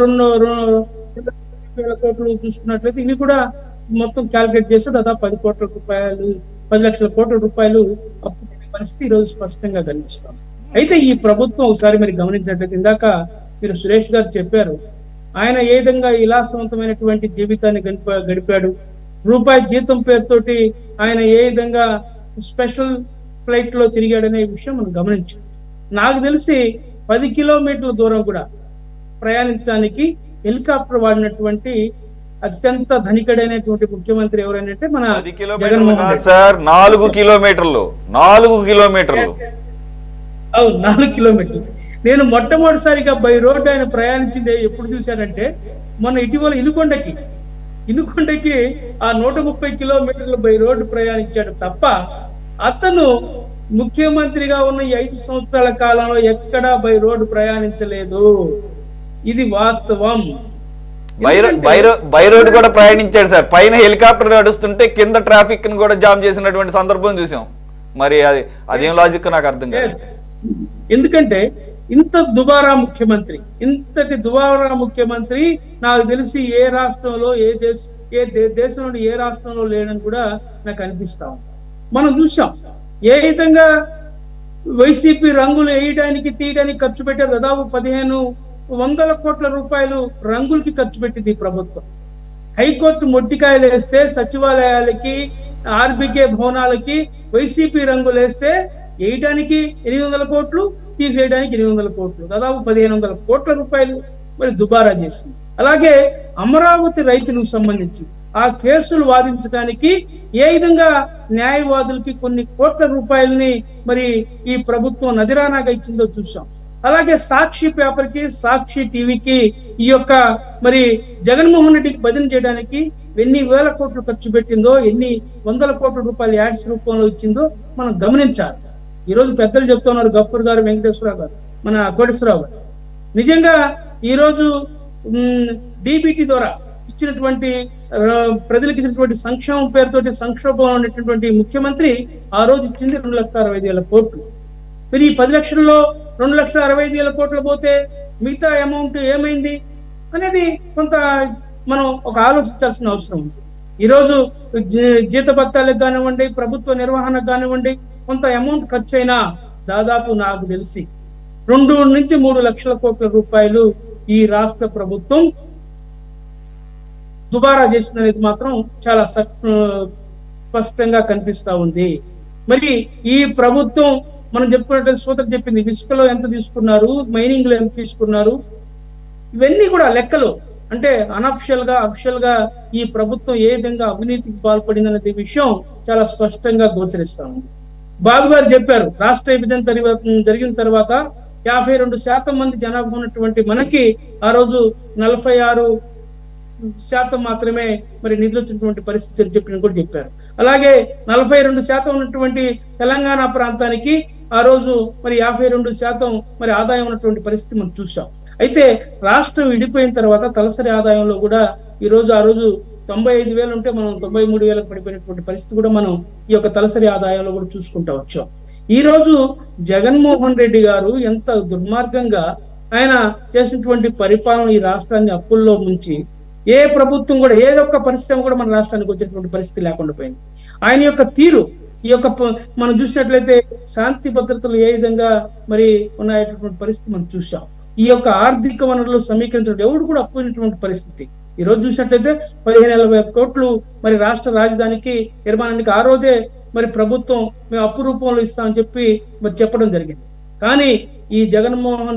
2,00,000 కోట్లు చూసుకున్నట్లయితే ఇవి కూడా మొత్తం క్యాల్కులేట్ చేస్తే దాదాపు 10 లక్షల కోట్ల రూపాయలు అప్పు పరిస్థితి ఈరోజు స్పష్టంగా కనిపిస్తాం. అయితే ఈ ప్రభుత్వం ఒకసారి మీరు గమనించినట్లయితే, ఇందాక మీరు సురేష్ గారు చెప్పారు, ఆయన ఏ విధంగా విలాసవంతమైనటువంటి జీవితాన్ని గడిపాడు, రూపాయి జీతం పేరుతోటి ఆయన ఏ విధంగా స్పెషల్ ఫ్లైట్ లో తిరిగాడనే విషయం మనం గమనించాం. నాకు తెలిసి 10 కిలోమీటర్ల దూరం కూడా ప్రయాణించడానికి హెలికాప్టర్ వాడినటువంటి అత్యంత ధనికుడైనటువంటి ముఖ్యమంత్రి ఎవరైనా మన 10 కిలోమీటర్లు సార్, 4 కిలోమీటర్లు 4 కిలోమీటర్లు. అవును, 4 కిలోమీటర్లు. నేను మొట్టమొదటిసారిగా బై రోడ్ ఆయన ప్రయాణించింది ఎప్పుడు చూశానంటే మొన్న ఇటీవల ఇనుకొండకి ఆ 130 కిలోమీటర్లు బై రోడ్డు ప్రయాణించాడు తప్ప అతను ముఖ్యమంత్రిగా ఉన్న ఈ 5 సంవత్సరాల కాలంలో ఎక్కడా బై రోడ్డు ప్రయాణించలేదు. ఇది వాస్తవం. బై రోడ్ కూడా ప్రయాణించాడు సార్. పైన హెలికాప్టర్ నడుస్తుంటే కింద ట్రాఫిక్ ని కూడా జామ్ చేసినటువంటి సందర్భం చూసాం. మరి అదేం లాజిక్ నాకు అర్థం కాదు. ఎందుకంటే ఇంతటి దుబారా ముఖ్యమంత్రి నాకు తెలిసి ఏ రాష్ట్రంలో దేశంలో ఏ రాష్ట్రంలో లేడని కూడా నాకు అనిపిస్తా ఉంది. మనం చూసాం ఏ విధంగా వైసీపీ రంగులు వేయడానికి తీయడానికి ఖర్చు పెట్టారు. దాదాపు 1500 కోట్ల రూపాయలు రంగులకి ఖర్చు పెట్టింది ప్రభుత్వం. హైకోర్టు మొట్టికాయలు వేస్తే సచివాలయాలకి ఆర్బీకే భవనాలకి వైసీపీ రంగులు వేస్తే వేయడానికి 800 కోట్లు, తీసేయడానికి 800 కోట్లు, దాదాపు 1500 కోట్ల రూపాయలు మరి దుబారా చేసింది. అలాగే అమరావతి రైతులకు సంబంధించి ఆ కేసులు వాదించడానికి ఏ విధంగా న్యాయవాదులకి కొన్ని కోట్ల రూపాయలని మరి ఈ ప్రభుత్వం నజరానాగా ఇచ్చిందో చూసాం. అలాగే సాక్షి పేపర్ కి, సాక్షి టీవీకి ఈ యొక్క మరి జగన్మోహన్ రెడ్డికి భజన చేయడానికి ఎన్ని వేల కోట్లు ఖర్చు పెట్టిందో, ఎన్ని వందల కోట్ల రూపాయలు యాడ్స్ రూపంలో ఇచ్చిందో మనం గమనించాలి. ఈ రోజు పెద్దలు చెప్తున్నారు, గఫూర్ గారు, వెంకటేశ్వరరావు గారు, మన కోటేశ్వరరావు గారు. నిజంగా ఈ రోజు డిబిటీ ద్వారా ఇచ్చినటువంటి ప్రజలకు ఇచ్చినటువంటి సంక్షేమం పేరుతోటి సంక్షోభంలో ఉన్నటువంటి ముఖ్యమంత్రి ఆ రోజు ఇచ్చింది 2,65,000 కోట్లు. మరి ఈ 10 లక్షల్లో 2,65,000 కోట్లు పోతే మిగతా అమౌంట్ ఏమైంది అనేది కొంత మనం ఒక ఆలోచించాల్సిన అవసరం ఉంది. ఈరోజు జీతభత్యాలకు కానివ్వండి, ప్రభుత్వ నిర్వహణకు కానివ్వండి, కొంత అమౌంట్ ఖర్చు అయినా దాదాపు నాకు తెలిసి 2 నుంచి 3 లక్షల కోట్ల రూపాయలు ఈ రాష్ట్ర ప్రభుత్వం దుబారా చేసిందనేది మాత్రం చాలా స్పష్టంగా కనిపిస్తా ఉంది. మరి ఈ ప్రభుత్వం మనం చెప్పుకున్నట్టు సూత్రం చెప్పింది, ఇసుకలో ఎంత తీసుకున్నారు, మైనింగ్ లో ఎంత తీసుకున్నారు, ఇవన్నీ కూడా లెక్కలు. అంటే అఫిషియల్ గా ఈ ప్రభుత్వం ఏ విధంగా అవినీతికి పాల్పడింది అనే విషయం చాలా స్పష్టంగా గోచరిస్తా ఉంది. బాబు గారు చెప్పారు, రాష్ట్ర విభజన జరిగిన తర్వాత 52% మంది జనాభా ఉన్నటువంటి మనకి ఆ రోజు 46% మాత్రమే మరి నిధులు వచ్చినటువంటి పరిస్థితి అని చెప్పిన కూడా చెప్పారు. అలాగే 42% ఉన్నటువంటి తెలంగాణ ప్రాంతానికి ఆ రోజు మరి 52% మరి ఆదాయం ఉన్నటువంటి పరిస్థితి మనం చూసాం. అయితే రాష్ట్రం విడిపోయిన తర్వాత తలసరి ఆదాయంలో కూడా ఆ రోజు 95,000 ఉంటే మనం 93,000 పడిపోయినటువంటి పరిస్థితి కూడా మనం ఈ యొక్క తలసరి ఆదాయంలో కూడా చూసుకుంటా వచ్చాం. ఈ రోజు జగన్మోహన్ రెడ్డి గారు ఎంత దుర్మార్గంగా ఆయన చేసినటువంటి పరిపాలన ఈ రాష్ట్రాన్ని అప్పుల్లో ముంచి ఏ ప్రభుత్వం కూడా ఏదొక్క పరిశ్రమ కూడా మన రాష్ట్రానికి వచ్చేటువంటి పరిస్థితి లేకుండా పోయింది. ఆయన యొక్క తీరు ఈ యొక్క మనం చూసినట్లయితే శాంతి భద్రతలు ఏ విధంగా మరి ఉన్నటువంటి పరిస్థితి మనం చూసాం. ఈ యొక్క ఆర్థిక వనరులు సమీకరించడం ఎవరు కూడా అప్పుకునేటువంటి పరిస్థితి. ఈ రోజు చూసినట్లయితే 15,000 కోట్లు మరి రాష్ట్ర రాజధానికి నిర్మాణానికి ఆ రోజే మరి ప్రభుత్వం మేము అప్పు రూపంలో ఇస్తామని చెప్పి మరి చెప్పడం జరిగింది. కానీ ఈ జగన్మోహన్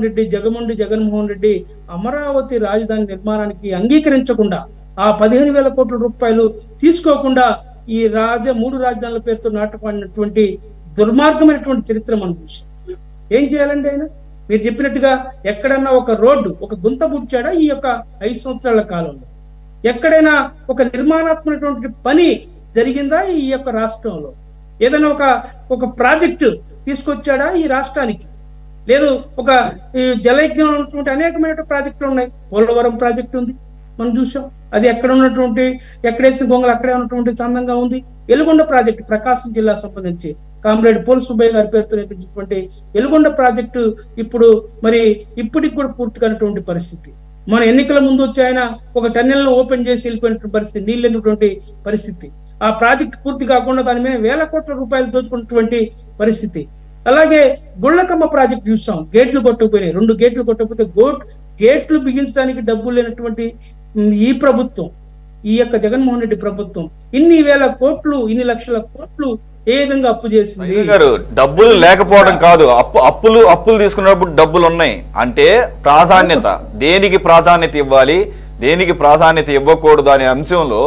రెడ్డి అమరావతి రాజధాని నిర్మాణానికి అంగీకరించకుండా ఆ 15,000 కోట్ల రూపాయలు తీసుకోకుండా ఈ 3 రాజధానుల పేరుతో నాటకమైనటువంటి దుర్మార్గమైనటువంటి చరిత్ర మనం చూసాం. ఏం చేయాలండి ఆయన? మీరు చెప్పినట్టుగా ఎక్కడన్నా ఒక రోడ్డు, ఒక గుంత బుడ్చాడా ఈ యొక్క 5 సంవత్సరాల కాలంలో? ఎక్కడైనా ఒక నిర్మాణాత్మకమైనటువంటి పని జరిగిందా ఈ యొక్క రాష్ట్రంలో? ఏదైనా ఒక ప్రాజెక్టు తీసుకొచ్చాడా ఈ రాష్ట్రానికి? లేదు, ఒక జలయజ్ఞం ఉన్నటువంటి అనేకమైన ప్రాజెక్టులు ఉన్నాయి. పోలవరం ప్రాజెక్టు ఉంది, మనం చూసాం. అది ఎక్కడేసిన గొంగలు అక్కడే ఉన్నటువంటి చందంగా ఉంది. వెలుగొండ ప్రాజెక్టు ప్రకాశం జిల్లా సంబంధించి కామ్రేడ్ పోల్ సుబ్బయ్య గారి పేరుతో నేర్పించినటువంటి వెలుగొండ ప్రాజెక్టు ఇప్పటికి కూడా పూర్తిగానటువంటి పరిస్థితి. మన ఎన్నికల ముందు వచ్చి ఆయన ఒక టన్నెల్ను ఓపెన్ చేసి వెళ్ళిపోయినటువంటి పరిస్థితి, నీళ్ళైనటువంటి పరిస్థితి. ఆ ప్రాజెక్టు పూర్తి కాకుండా దాని మీద 1,000 కోట్ల రూపాయలు దోచుకున్నటువంటి పరిస్థితి. అలాగే గుళ్ళకమ్మ ప్రాజెక్టు చూసాం, గేట్లు కొట్టకపోయినాయి. 2 గేట్లు కొట్టకపోతే గేట్లు బిగించడానికి డబ్బులు లేనటువంటి ఈ ప్రభుత్వం, ఈ యొక్క జగన్మోహన్ రెడ్డి ప్రభుత్వం ఇన్ని 1,000 కోట్లు, ఇన్ని లక్షల కోట్లు ఏ విధంగా అప్పు చేసింది? డబ్బులు లేకపోవడం కాదు, అప్పులు తీసుకున్నప్పుడు డబ్బులు ఉన్నాయి. అంటే ప్రాధాన్యత, దేనికి ప్రాధాన్యత ఇవ్వాలి, దేనికి ప్రాధాన్యత ఇవ్వకూడదు అనే అంశంలో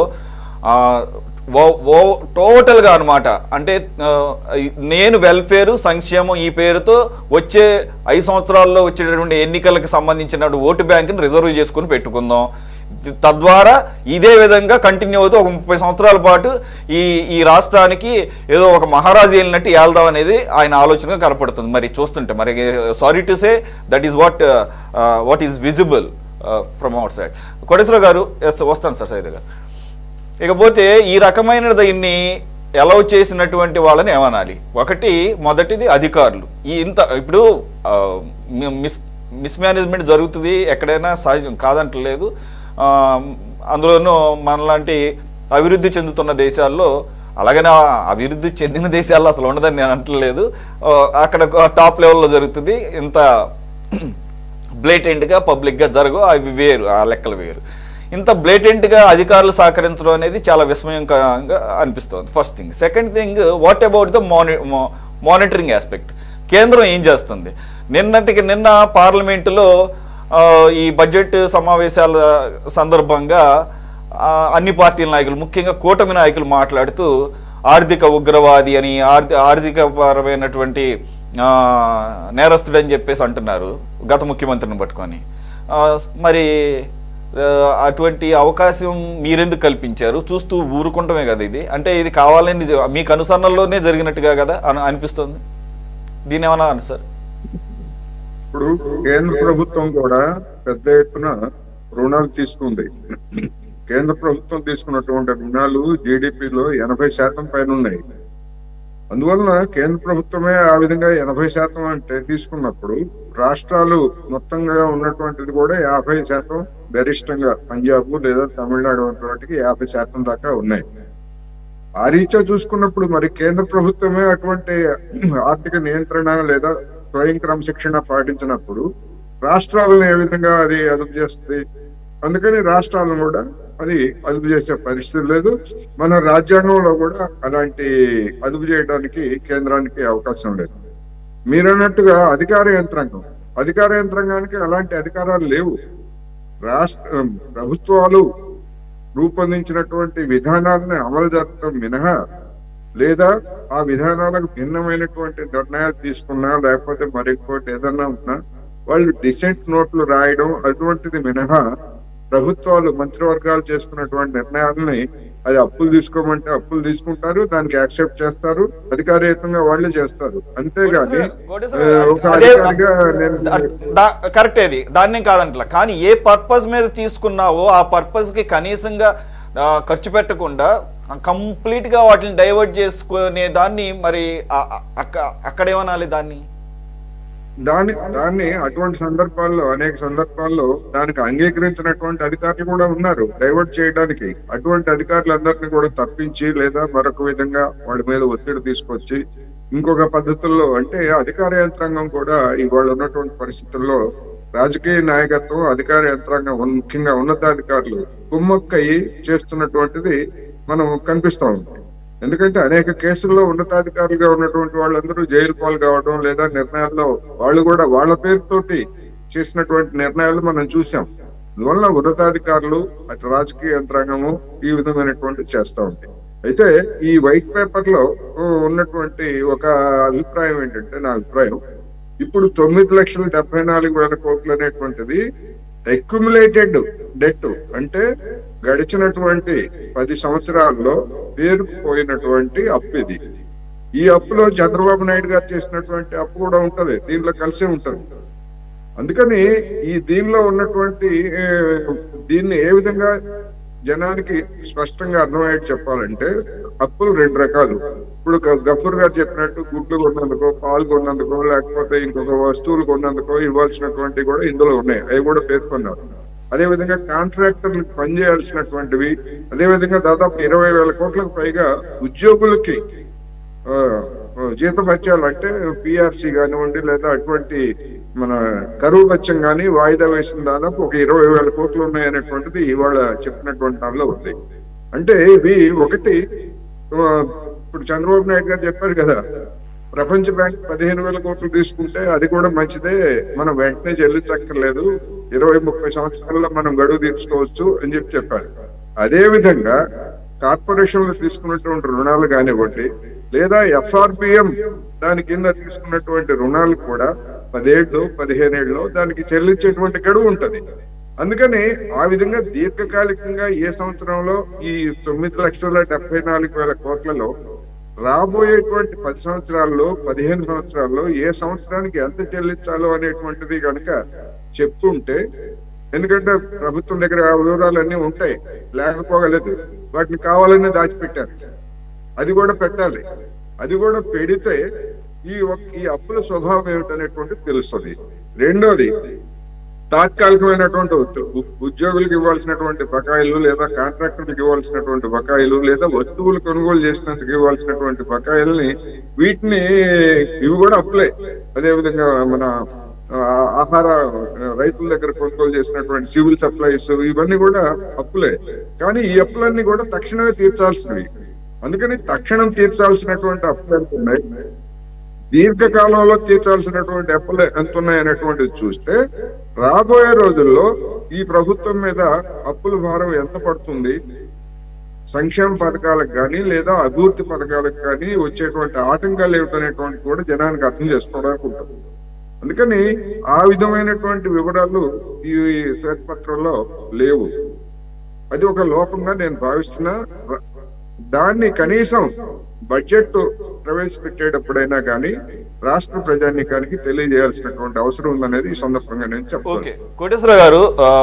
టోటల్గా అనమాట. అంటే నేను వెల్ఫేర్ సంక్షేమం ఈ పేరుతో వచ్చే 5 సంవత్సరాల్లో వచ్చేటటువంటి ఎన్నికలకు సంబంధించిన ఓటు బ్యాంకుని రిజర్వ్ చేసుకుని పెట్టుకుందాం. తద్వారా ఇదే విధంగా కంటిన్యూ అవుతూ ఒక 30 సంవత్సరాల పాటు ఈ రాష్ట్రానికి ఏదో ఒక మహారాజు వెళ్ళినట్టు వెళ్దాం అనేది ఆయన ఆలోచనగా కనపడుతుంది. మరి చూస్తుంటే మరి sorry to say that is what is visible from outside. Koteswara garu వస్తాను సార్ సైడ్గా. ఇకపోతే ఈ రకమైన దీన్ని అలౌ చేసినటువంటి వాళ్ళని ఏమనాలి? మొదటిది అధికారులు. ఇప్పుడు మిస్మేనేజ్మెంట్ జరుగుతుంది ఎక్కడైనా, సహజం కాదంటలేదు. అందులోనూ మనలాంటి అభివృద్ధి చెందుతున్న దేశాల్లో, అలాగనే అభివృద్ధి చెందిన దేశాల్లో అసలు ఉండదని నేను అంటలేదు, అక్కడ టాప్ లెవెల్లో జరుగుతుంది. ఇంత బ్లేటెంట్గా పబ్లిక్గా జరగవు, అవి వేరు, ఆ లెక్కలు వేరు. ఇంత బ్లేటెంట్గా అధికారులు సహకరించడం అనేది చాలా విస్మయంగా అనిపిస్తుంది. First thing. Second thing, what about the monitoring aspect? కేంద్రం ఏం చేస్తుంది? నిన్న పార్లమెంటులో ఈ బడ్జెట్ సమావేశాల సందర్భంగా అన్ని పార్టీల నాయకులు, ముఖ్యంగా కూటమి నాయకులు మాట్లాడుతూ ఆర్థిక ఉగ్రవాది అని, ఆర్థికపరమైనటువంటి నేరస్తుడని చెప్పేసి అంటున్నారు గత ముఖ్యమంత్రిని పట్టుకొని. మరి అటువంటి అవకాశం మీరెందుకు కల్పించారు? చూస్తూ ఊరుకుంటమే కదా ఇది. అంటే ఇది కావాలని మీకు అనుసరణలోనే జరిగినట్టుగా కదా అనిపిస్తుంది. దీని ఏమన్నా సార్? ఇప్పుడు కేంద్ర ప్రభుత్వం కూడా పెద్ద ఎత్తున రుణాలు తీసుకుంది. కేంద్ర ప్రభుత్వం తీసుకున్నటువంటి రుణాలు జీడిపిలో 80% పైన ఉన్నాయి. అందువలన కేంద్ర ప్రభుత్వమే ఆ విధంగా 80% అంటే తీసుకున్నప్పుడు రాష్ట్రాలు మొత్తంగా ఉన్నటువంటిది కూడా 50% గరిష్టంగా పంజాబ్ లేదా తమిళనాడు వంటి వాటికి 50% దాకా ఉన్నాయి. ఆ రీత్యా చూసుకున్నప్పుడు మరి కేంద్ర ప్రభుత్వమే అటువంటి ఆర్థిక నియంత్రణ లేదా స్వయం క్రమశిక్షణ పాటించినప్పుడు రాష్ట్రాలను ఏ విధంగా అది అదుపు చేస్తుంది? అందుకని రాష్ట్రాలను కూడా అది అదుపు చేసే పరిస్థితి లేదు. మన రాజ్యాంగంలో కూడా అలాంటి అదుపు చేయడానికి కేంద్రానికి అవకాశం లేదు. మీరన్నట్టుగా అధికార యంత్రాంగానికి అలాంటి అధికారాలు లేవు. ప్రభుత్వాలు రూపొందించినటువంటి విధానాలను అమలు జరపడం మినహా, లేదా ఆ విధానాలకు భిన్నమైనటువంటి నిర్ణయాలు తీసుకున్నా, లేకపోతే మరింకోటి ఏదన్నా ఉన్నా వాళ్ళు డిసెంట్ నోట్లు రాయడం అటువంటిది మినహా, ప్రభుత్వాలు మంత్రివర్గాలు చేసుకున్నటువంటి నిర్ణయాలని అది అప్పులు తీసుకోమంటే అప్పులు తీసుకుంటారు, దానికి యాక్సెప్ట్ చేస్తారు, అధికారయుతంగా వాళ్ళే చేస్తారు. అంతేగాని ఒక అధికారిగా కరెక్ట్ అది, దాన్ని కాదంటలా. కానీ ఏ పర్పస్ మీద తీసుకున్నావో ఆ పర్పస్ కి కనీసంగా ఖర్చు పెట్టకుండా కంప్లీట్ గా వాటిని డైవర్ట్ చేసుకునే దాన్ని మరి అక్కడేమనాలి? దాన్ని అటువంటి సందర్భాల్లో, అనేక సందర్భాల్లో దానికి అంగీకరించినటువంటి అధికారులు కూడా ఉన్నారు డైవర్ట్ చేయడానికి. అటువంటి అధికారులందరినీ కూడా తప్పించి లేదా మరొక విధంగా వాళ్ళ మీద ఒత్తిడి తీసుకొచ్చి ఇంకొక పద్ధతుల్లో, అంటే అధికార యంత్రాంగం కూడా ఇవాళ ఉన్నటువంటి పరిస్థితుల్లో రాజకీయ నాయకత్వం, అధికార యంత్రాంగం, ముఖ్యంగా ఉన్నతాధికారులు కుమ్మక్కయి చేస్తున్నటువంటిది మనం కనిపిస్తా ఉంది. ఎందుకంటే అనేక కేసుల్లో ఉన్నతాధికారులుగా ఉన్నటువంటి వాళ్ళందరూ జైలు పాలు కావడం, లేదా నిర్ణయాల్లో వాళ్ళు కూడా వాళ్ళ పేరుతోటి చేసినటువంటి నిర్ణయాలు మనం చూసాం. అందువల్ల ఉన్నతాధికారులు అటు రాజకీయ యంత్రాంగము ఈ విధమైనటువంటి చేస్తూ ఉంటాయి. అయితే ఈ వైట్ పేపర్ లో ఉన్నటువంటి ఒక అభిప్రాయం ఏంటంటే, నా అభిప్రాయం, ఇప్పుడు 9,74,000 కోట్లు అనేటువంటిది అక్యుములేటెడ్ డెట్, అంటే గడిచినటువంటి 10 సంవత్సరాల్లో పేరుకుపోయినటువంటి అప్పు ఇది. ఈ అప్పులో చంద్రబాబు నాయుడు గారు చేసినటువంటి అప్పు కూడా ఉంటది, దీనిలో కలిసే ఉంటది. అందుకని దీనిలో ఉన్నటువంటి దీన్ని ఏ విధంగా జనానికి స్పష్టంగా అర్థమయ్యేట్టు చెప్పాలంటే, అప్పులు 2 రకాలు. ఇప్పుడు గఫూర్ గారు చెప్పినట్టు గుడ్లు కొన్నందుకో, పాలు కొన్నందుకో, లేకపోతే ఇంకొక వస్తువులు కొన్నందుకో ఇవ్వాల్సినటువంటి కూడా ఇందులో ఉన్నాయి, అవి కూడా పేర్కొన్నారు. అదేవిధంగా కాంట్రాక్టర్లకు పనిచేయాల్సినటువంటివి, అదేవిధంగా దాదాపు 20,000 కోట్లకు పైగా ఉద్యోగులకి జీతభత్యాలు, అంటే పిఆర్సీ కానివ్వండి, లేదా అటువంటి మన కరువు భత్యం కానీ వాయిదా వేసిన దాదాపు ఒక 20,000 కోట్లు ఉన్నాయనేటువంటిది ఇవాళ చెప్పినటువంటి దానిలో ఉంది. అంటే ఇవి ఒకటి, ఇప్పుడు చంద్రబాబు నాయుడు గారు చెప్పారు కదా, ప్రపంచ బ్యాంక్ 15,000 కోట్లు తీసుకుంటే అది కూడా మంచిదే, మనం వెంటనే చెల్లించక్కర్లేదు, 20-30 సంవత్సరాల్లో మనం గడువు తీర్చుకోవచ్చు అని చెప్పారు. అదే విధంగా కార్పొరేషన్లు తీసుకున్నటువంటి రుణాలు కానివ్వండి, లేదా ఎఫ్ఆర్బిఎం దాని కింద తీసుకున్నటువంటి రుణాలు కూడా 10 ఏళ్ళు 15 ఏళ్ళు దానికి చెల్లించేటువంటి గడువు ఉంటది. అందుకని ఆ విధంగా దీర్ఘకాలికంగా ఏ సంవత్సరంలో ఈ 9,74,000 కోట్లలో రాబోయేటువంటి 10 సంవత్సరాల్లో 15 సంవత్సరాల్లో ఏ సంవత్సరానికి ఎంత చెల్లించాలో అనేటువంటిది కనుక చెప్తుంటే, ఎందుకంటే ప్రభుత్వం దగ్గర ఆ వివరాలన్నీ ఉంటాయి, లేకపోగలేదు, వాటిని కావాలనే దాచిపెట్టారు. అది కూడా పెట్టాలి. అది కూడా పెడితే ఈ అప్పుల స్వభావం ఏమిటనేటువంటిది తెలుస్తుంది. రెండోది, తాత్కాలికమైనటువంటి ఉద్యోగులకు ఇవ్వాల్సినటువంటి బకాయిలు, లేదా కాంట్రాక్టర్లకు ఇవ్వాల్సినటువంటి బకాయిలు, లేదా వస్తువులు కొనుగోలు చేసినందుకు ఇవ్వాల్సినటువంటి బకాయిల్ని, వీటిని ఇవి కూడా అప్పులే. అదేవిధంగా మన ఆహార రైతుల దగ్గర కొనుగోలు చేసినటువంటి సివిల్ సప్లైస్, ఇవన్నీ కూడా అప్పులే. కానీ ఈ అప్పులన్నీ కూడా తక్షణమే తీర్చాల్సినవి. అందుకని తక్షణం తీర్చాల్సినటువంటి అప్పులు ఎంత ఉన్నాయి, దీర్ఘకాలంలో తీర్చాల్సినటువంటి అప్పులు ఎంత ఉన్నాయి అనేటువంటిది చూస్తే, రాబోయే రోజుల్లో ఈ ప్రభుత్వం మీద అప్పుల భారం ఎంత పడుతుంది, సంక్షేమ పథకాలకు కానీ లేదా అభివృద్ధి పథకాలకు కానీ వచ్చేటువంటి ఆటంకాలు ఏమిటనేటువంటి కూడా జనానికి అర్థం చేసుకోవడానికి ఉంటుంది. అందుకని ఆ విధమైనటువంటి వివరాలు ఈ శ్వేతపత్రంలో లేవు. అది ఒక లోపంగా నేను భావిస్తున్నా. దాన్ని కనీసం బడ్జెట్ ప్రవేశపెట్టేటప్పుడైనా కానీ రాష్ట్ర ప్రజానీకానికి తెలియజేయాల్సినటువంటి అవసరం ఉందనేది ఈ సందర్భంగా నేను చెప్తాను. ఓకే, కోటేశ్వరరావు గారు,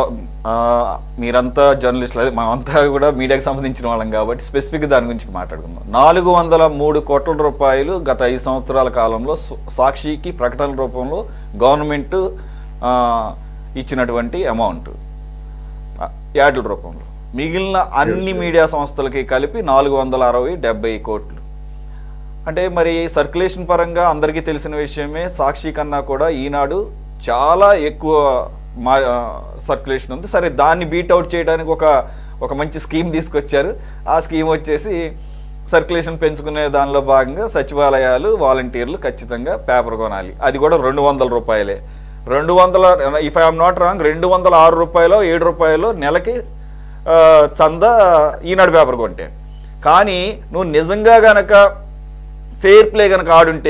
మీరంతా జర్నలిస్టులు, అదే మనమంతా కూడా మీడియాకి సంబంధించిన వాళ్ళం కాబట్టి స్పెసిఫిక్ దాని గురించి మాట్లాడుకుందాం. 403 కోట్ల రూపాయలు గత 5 సంవత్సరాల కాలంలో సాక్షికి ప్రకటన రూపంలో గవర్నమెంట్ ఇచ్చినటువంటి అమౌంట్ యాడ్ల రూపంలో, మిగిలిన అన్ని మీడియా సంస్థలకి కలిపి 460-70 కోట్లు. అంటే మరి సర్క్యులేషన్ పరంగా అందరికీ తెలిసిన విషయమే, సాక్షి కన్నా కూడా ఈనాడు చాలా ఎక్కువ సర్క్యులేషన్ ఉంది. సరే, దాన్ని బీట్అవుట్ చేయడానికి ఒక మంచి స్కీమ్ తీసుకొచ్చారు. ఆ స్కీమ్ వచ్చేసి సర్క్యులేషన్ పెంచుకునే దానిలో భాగంగా సచివాలయాలు, వాలంటీర్లు ఖచ్చితంగా పేపర్ కొనాలి. అది కూడా 200 రూపాయలే. 200, ఇఫ్ ఐఎమ్ నాట్ రాంగ్, 206 రూపాయలు 7 రూపాయలు నెలకి చందా ఈనాడు పేపర్ కొంటే. కానీ నువ్వు నిజంగా గనక ఫెయిర్ ప్లే కనుక ఆడుంటే,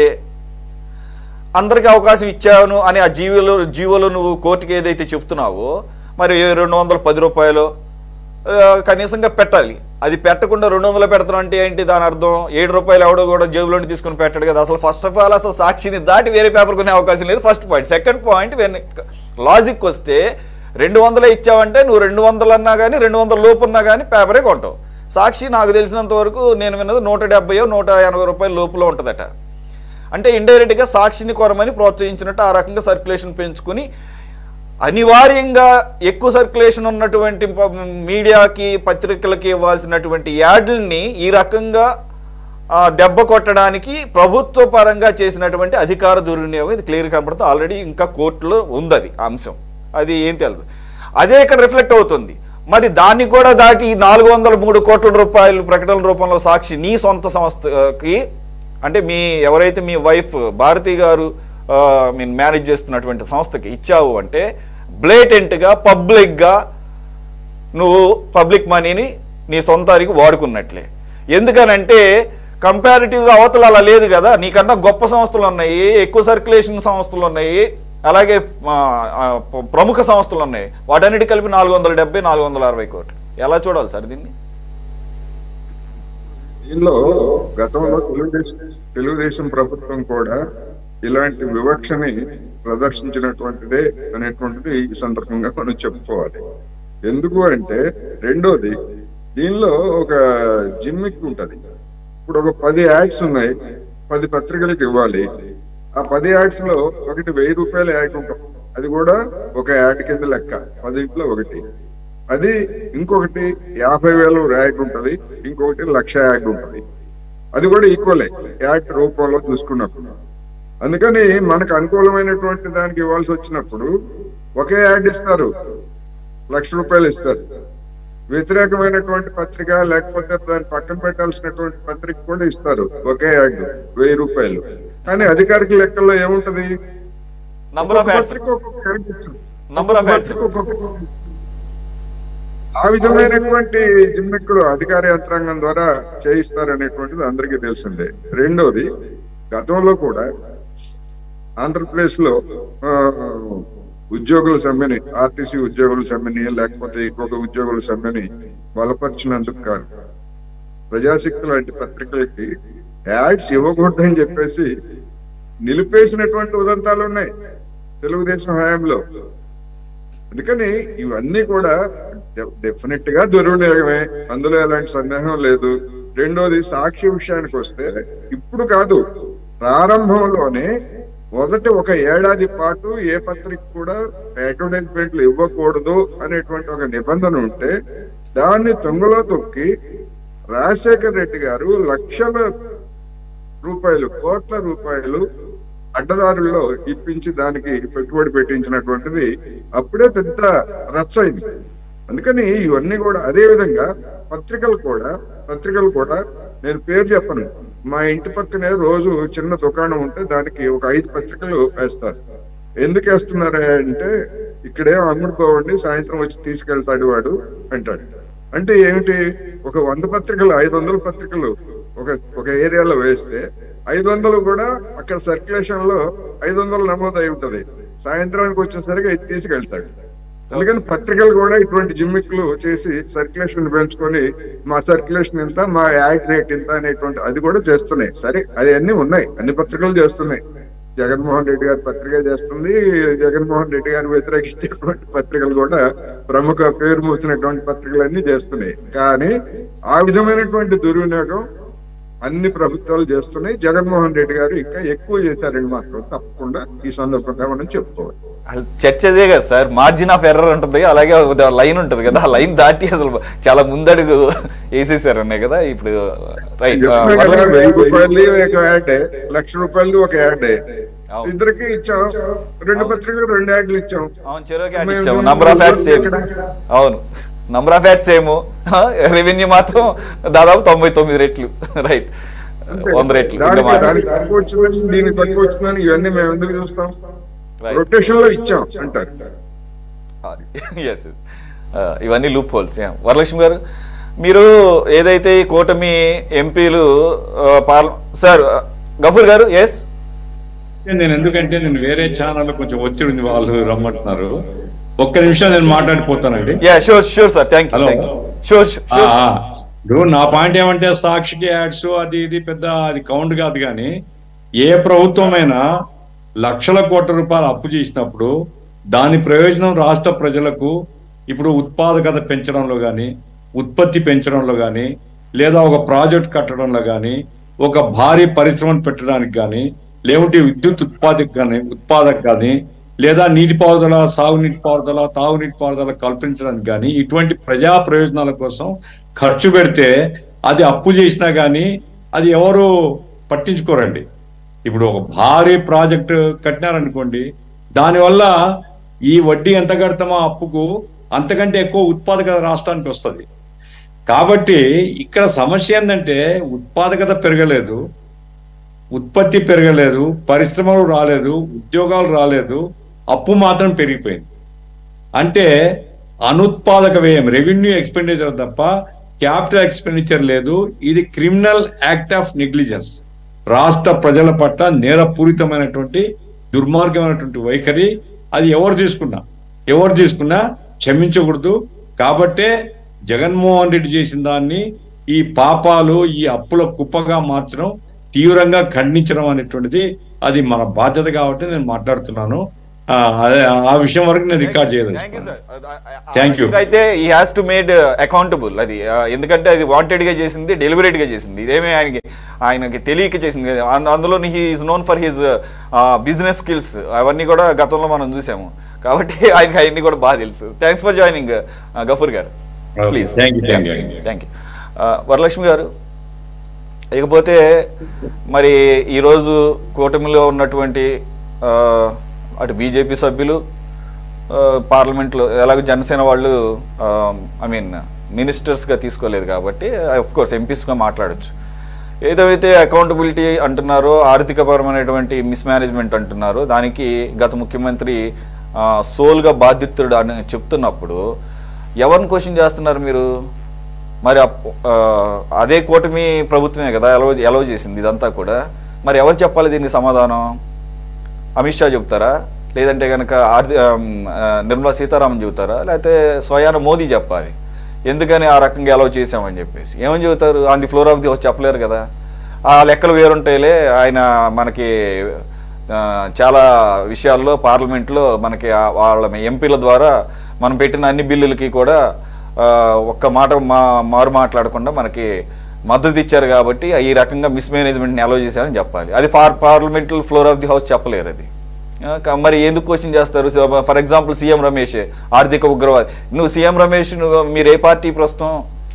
అందరికీ అవకాశం ఇచ్చాను అని ఆ జీవోలో నువ్వు కోర్టుకి ఏదైతే చెప్తున్నావో, మరి 210 రూపాయలు కనీసంగా పెట్టాలి. అది పెట్టకుండా 200 పెడతాం అంటే ఏంటి దాని అర్థం? 7 రూపాయలు ఎవడో కూడా జేబులోని తీసుకుని పెట్టాడు కదా. అసలు ఫస్ట్ ఆఫ్ ఆల్ అసలు సాక్షిని దాటి వేరే పేపర్ కొనే అవకాశం లేదు, first point. Second point, logic వస్తే 200 ఇచ్చావంటే నువ్వు 200 అన్నా కానీ 200 లోపు ఉన్నా కానీ పేపరే కొంటావు. సాక్షి నాకు తెలిసినంత వరకు నేను విన్నది 170-180 రూపాయల లోపులో ఉంటుందట. అంటే ఇండైరెక్ట్గా సాక్షిని కొరమని ప్రోత్సహించినట్టు ఆ రకంగా సర్క్యులేషన్ పెంచుకుని అనివార్యంగా ఎక్కువ సర్క్యులేషన్ ఉన్నటువంటి మీడియాకి, పత్రికలకి ఇవ్వాల్సినటువంటి యాడ్లని ఈ రకంగా దెబ్బ కొట్టడానికి ప్రభుత్వ పరంగా చేసినటువంటి అధికార దుర్వినియోగం ఇది క్లియర్ కనపడుతుంది. ఆల్రెడీ ఇంకా కోర్టులో ఉంది అది అంశం, అది ఏం తెలియదు. అదే ఇక్కడ రిఫ్లెక్ట్ అవుతుంది. మరి దాన్ని కూడా దాటి 403 కోట్ల రూపాయలు ప్రకటన రూపంలో సాక్షి నీ సొంత సంస్థకి, అంటే ఎవరైతే మీ వైఫ్ భారతి గారు మేనేజ్ చేస్తున్నటువంటి సంస్థకి ఇచ్చావు అంటే బ్లేటెంట్గా పబ్లిక్గా నువ్వు పబ్లిక్ మనీని నీ సొంతానికి వాడుకున్నట్లే. ఎందుకనంటే కంపారిటివ్గా అవతల అలా లేదు కదా. నీకన్నా గొప్ప సంస్థలు ఉన్నాయి, ఎక్కువ సర్క్యులేషన్ సంస్థలు ఉన్నాయి, అలాగే ప్రముఖ సంస్థలు ఉన్నాయి. వాటన్నిటి కలిపి 470-460 కోట్లు. ఎలా చూడాలి సార్ దీన్ని? దీనిలో గతంలో తెలుగుదేశం ప్రభుత్వం కూడా ఇలాంటి వివక్షని ప్రదర్శించినటువంటిదే అనేటువంటిది ఈ సందర్భంగా మనం చెప్పుకోవాలి. ఎందుకు అంటే, రెండోది, దీనిలో ఒక జిమ్మిక్ ఉంటది. ఇప్పుడు ఒక 10 యాడ్స్ ఉన్నాయి, 10 పత్రికలకు ఇవ్వాలి. ఆ 10 యాడ్స్ లో ఒకటి 1000 రూపాయల యాడ్ ఉంటుంది, అది కూడా ఒక యాడ్ కింద లెక్క, 10 ఒకటి. అది ఇంకొకటి 50,000 యాడ్ ఉంటుంది, ఇంకొకటి 1,00,000 యాడ్ ఉంటుంది. అది కూడా ఈక్వలే యాడ్ రూపంలో చూసుకున్నప్పుడు. అందుకని మనకు అనుకూలమైనటువంటి దానికి ఇవ్వాల్సి వచ్చినప్పుడు ఒకే యాడ్ ఇస్తారు, 1,00,000 రూపాయలు ఇస్తారు. వ్యతిరేకమైనటువంటి పత్రిక లేకపోతే దాన్ని పక్కన పెట్టాల్సినటువంటి పత్రిక కూడా ఇస్తారు, ఒకే యాడ్ 1000 రూపాయలు. కానీ అధికారిక లెక్కల్లో ఏముంటది? ఆ విధమైనటువంటి జిమ్మిక్కులు అధికార యంత్రాంగం ద్వారా చేయిస్తారనేటువంటిది అందరికీ తెలిసిందే. రెండోది, గతంలో కూడా ఆంధ్రప్రదేశ్ లో ఉద్యోగుల సమ్మెని, ఆర్టీసీ ఉద్యోగుల సమ్మెని లేకపోతే ఇంకొక ఉద్యోగుల సమ్మెని బలపరిచినందుకు కాదు. ప్రజాశక్తి లాంటి పత్రికలకి యాడ్స్ ఇవ్వకూడదని చెప్పేసి నిలిపేసినటువంటి ఉదంతాలు ఉన్నాయి తెలుగుదేశం హయాంలో. అందుకని ఇవన్నీ కూడా డెఫినెట్ గా దుర్వినియోగమే, అందులో ఎలాంటి సందేహం లేదు. రెండోది, సాక్షి విషయానికి వస్తే ఇప్పుడు కాదు, ప్రారంభంలోనే మొదటి ఒక ఏడాది పాటు ఏ పత్రిక కూడా అడ్వర్టైజ్మెంట్లు ఇవ్వకూడదు అనేటువంటి ఒక నిబంధన ఉంటే దాన్ని తొంగలో తొక్కి రాజశేఖర రెడ్డి గారు లక్షల రూపాయలు, కోట్ల రూపాయలు అడ్డదారుల్లో ఇప్పించి దానికి పెట్టుబడి పెట్టించినటువంటిది అప్పుడే పెద్ద రచ్చ అయింది. అందుకని ఇవన్నీ కూడా అదే విధంగా పత్రికలు కూడా నేను పేరు చెప్పను, మా ఇంటి పక్కనే రోజు చిన్న దుకాణం ఉంటే దానికి ఒక 5 పత్రికలు వేస్తారు. ఎందుకు వేస్తున్నారా అంటే ఇక్కడేం అమ్ముడుకోవండి, సాయంత్రం వచ్చి తీసుకెళ్తాడు వాడు అంటాడు. అంటే ఏమిటి, ఒక 100 పత్రికలు 500 పత్రికలు ఒక ఏరియాలో వేస్తే 500 కూడా అక్కడ సర్క్యులేషన్ లో 500 నమోదు అయి ఉంటది, సాయంత్రానికి వచ్చేసరికి అది తీసుకెళ్తాడు. అందుకని పత్రికలు కూడా ఇటువంటి జిమ్మిక్లు చేసి సర్క్యులేషన్ పెంచుకొని మా సర్క్యులేషన్ ఇంత, మా యాడ్ రేట్ ఇంత అనేటువంటి అది కూడా చేస్తున్నాయి. సరే, అది అన్ని ఉన్నాయి, అన్ని పత్రికలు చేస్తున్నాయి. జగన్మోహన్ రెడ్డి గారి పత్రిక చేస్తుంది, జగన్మోహన్ రెడ్డి గారిని వ్యతిరేకించేటువంటి పత్రికలు కూడా ప్రముఖ పేరు మూసినటువంటి పత్రికలన్నీ చేస్తున్నాయి. కానీ ఆ విధమైనటువంటి దుర్వినియోగం అన్ని ప్రభుత్వాలు చేస్తున్నాయి. జగన్మోహన్ రెడ్డి గారు ఇంకా ఎక్కువ చేశారని మాత్రం తప్పకుండా ఈ సందర్భంగా మనం చెప్పుకోవాలి. చర్చ అదే కదా సార్, మార్జిన్ ఆఫ్ ఎర్రర్ ఉంటుంది, అలాగే లైన్ ఉంటుంది కదా, ఆ లైన్ దాటి అసలు చాలా ముందడుగు వేసేసారు అన్నాయి కదా ఇప్పుడు. రైట్, 1000 రూపాయలు ఒక యాడ్, 1,00,000 రూపాయలు ఒక యాడ్, ఇద్దరికి ఇచ్చాం, 2 పత్రికలు 2 యాడ్లు ఇచ్చాం. అవును, చెరోకి యాడ్ ఇచ్చాము, నంబర్ ఆఫ్ యాడ్స్ సేమ్. అవును, number of ads same, revenue మాత్రం దాదాపు 99 రెట్లు. రైట్, 100 రెట్లు. తక్కువ వచ్చిందని, దీనికి తక్కువ వచ్చిందని ఇవన్నీ మేము ఎందుకు చూస్తాం, రొటేషన్ లో ఇచ్చాం అంటారు. ఇవన్నీ లూప్ హోల్స్. వరలక్ష్మి గారు, మీరు ఏదైతే ఈ కూటమి ఎంపీలు సార్ గఫూర్ గారు, ఎస్ నేను ఎందుకంటే నేను వేరే ఛానల్ కొంచెం ఒత్తిడి ఉంది, వాళ్ళు రమ్మంటున్నారు. ఒక్క నిమిషం నేను మాట్లాడిపోతానండి. నా పాయింట్ ఏమంటే సాక్షికి యాడ్స్ అది ఇది పెద్ద అది కౌంట్ కాదు. కానీ ఏ ప్రభుత్వమైనా లక్షల కోట్ల రూపాయలు అప్పు చేసినప్పుడు దాని ప్రయోజనం రాష్ట్ర ప్రజలకు ఇప్పుడు ఉత్పాదకత పెంచడంలో కానీ, ఉత్పత్తి పెంచడంలో కానీ, లేదా ఒక ప్రాజెక్ట్ కట్టడంలో కానీ, ఒక భారీ పరిశ్రమను పెట్టడానికి కానీ, లేకుంటే విద్యుత్ ఉత్పాదక కానీ, లేదా నీటిపారుదల, సాగునీటి పారుదల, తాగునీటి పారుదల కల్పించడానికి కానీ, ఇటువంటి ప్రజా ప్రయోజనాల కోసం ఖర్చు పెడితే అది అప్పు చేసినా కానీ అది ఎవరు పట్టించుకోరండి. ఇప్పుడు ఒక భారీ ప్రాజెక్టు కట్టినారనుకోండి, దానివల్ల ఈ వడ్డీ ఎంత కడతామో అప్పుకు అంతకంటే ఎక్కువ ఉత్పాదకత రాష్ట్రానికి వస్తుంది. కాబట్టి ఇక్కడ సమస్య ఏంటంటే ఉత్పాదకత పెరగలేదు, ఉత్పత్తి పెరగలేదు, పరిశ్రమలు రాలేదు, ఉద్యోగాలు రాలేదు, అప్పు మాత్రం పెరిగిపోయింది. అంటే అనుత్పాదక వ్యయం, రెవెన్యూ ఎక్స్పెండిచర్ తప్ప క్యాపిటల్ ఎక్స్పెండిచర్ లేదు. ఇది క్రిమినల్ యాక్ట్ ఆఫ్ నెగ్లిజెన్స్, రాష్ట్ర ప్రజల పట్ల నేరపూరితమైనటువంటి దుర్మార్గమైనటువంటి వైఖరి. అది ఎవరు తీసుకున్నా క్షమించకూడదు. కాబట్టే జగన్మోహన్ రెడ్డి చేసిన దాన్ని ఈ పాపాలు, ఈ అప్పుల కుప్పగా మార్చడం, తీవ్రంగా ఖండించడం అనేటువంటిది అది మన బాధ్యత కాబట్టి నేను మాట్లాడుతున్నాను. ఆ విషయం వరకు నేను రికార్డ్ చేయదలుచుకున్నాను. అయితే ఈ హ్యాస్ టు మేడ్ అకౌంటబుల్. అది ఎందుకంటే అది వాంటెడ్ గా చేసింది, డెలిబరేట్ గా చేసింది, ఇదేమీ ఆయనకి తెలియక చేసింది. అందులో he is known for his business skills, అవన్నీ కూడా గతంలో మనం చూసాము. కాబట్టి ఆయనకి అవన్నీ కూడా బాగా తెలుసు. థ్యాంక్స్ ఫర్ జాయినింగ్ గఫూర్ గారు, ప్లీజ్. Thank you. వరలక్ష్మి గారు, ఇకపోతే మరి ఈరోజు కూటమిలో ఉన్నటువంటి అటు బీజేపీ సభ్యులు, పార్లమెంట్లో ఎలాగో జనసేన వాళ్ళు మినిస్టర్స్గా తీసుకోలేదు కాబట్టి కోర్స్ ఎంపీస్గా మాట్లాడచ్చు. ఏదైతే అకౌంటబిలిటీ అంటున్నారో, ఆర్థికపరమైనటువంటి మిస్మేనేజ్మెంట్ అంటున్నారో, దానికి గత ముఖ్యమంత్రి సోల్గా బాధ్యతుడు అని చెప్తున్నప్పుడు ఎవరిని క్వశ్చన్ చేస్తున్నారు మీరు? మరి అదే కూటమి ప్రభుత్వమే కదా ఎలవ్ చేసింది ఇదంతా కూడా. మరి ఎవరు చెప్పాలి దీనికి సమాధానం? అమిత్ షా చెప్తారా, లేదంటే కనుక నిర్మలా సీతారామన్ చెబుతారా, లేకపోతే స్వయాన మోదీ చెప్పాలి ఎందుకని ఆ రకంగా అలౌ చేసామని చెప్పేసి? ఏమని చెబుతారు? On the floor of the house చెప్పలేరు కదా. ఆ లెక్కలు వేరుంటాయిలే. ఆయన మనకి చాలా విషయాల్లో పార్లమెంట్లో మనకి వాళ్ళ ఎంపీల ద్వారా మనం పెట్టిన అన్ని బిల్లులకి కూడా ఒక్క మాట మారు మాట్లాడకుండా మనకి మద్దతు ఇచ్చారు కాబట్టి ఈ రకంగా మిస్మేనేజ్మెంట్ని అలౌ చేశారని చెప్పాలి. అది parliamentary floor of the house చెప్పలేరు. అది మరి ఎందుకు క్వశ్చన్ చేస్తారు? ఫర్ ఎగ్జాంపుల్ సీఎం రమేష్ ఆర్థిక ఉగ్రవాది. నువ్వు సీఎం రమేష్ మీరు ఏ పార్టీ ప్రస్తుతం?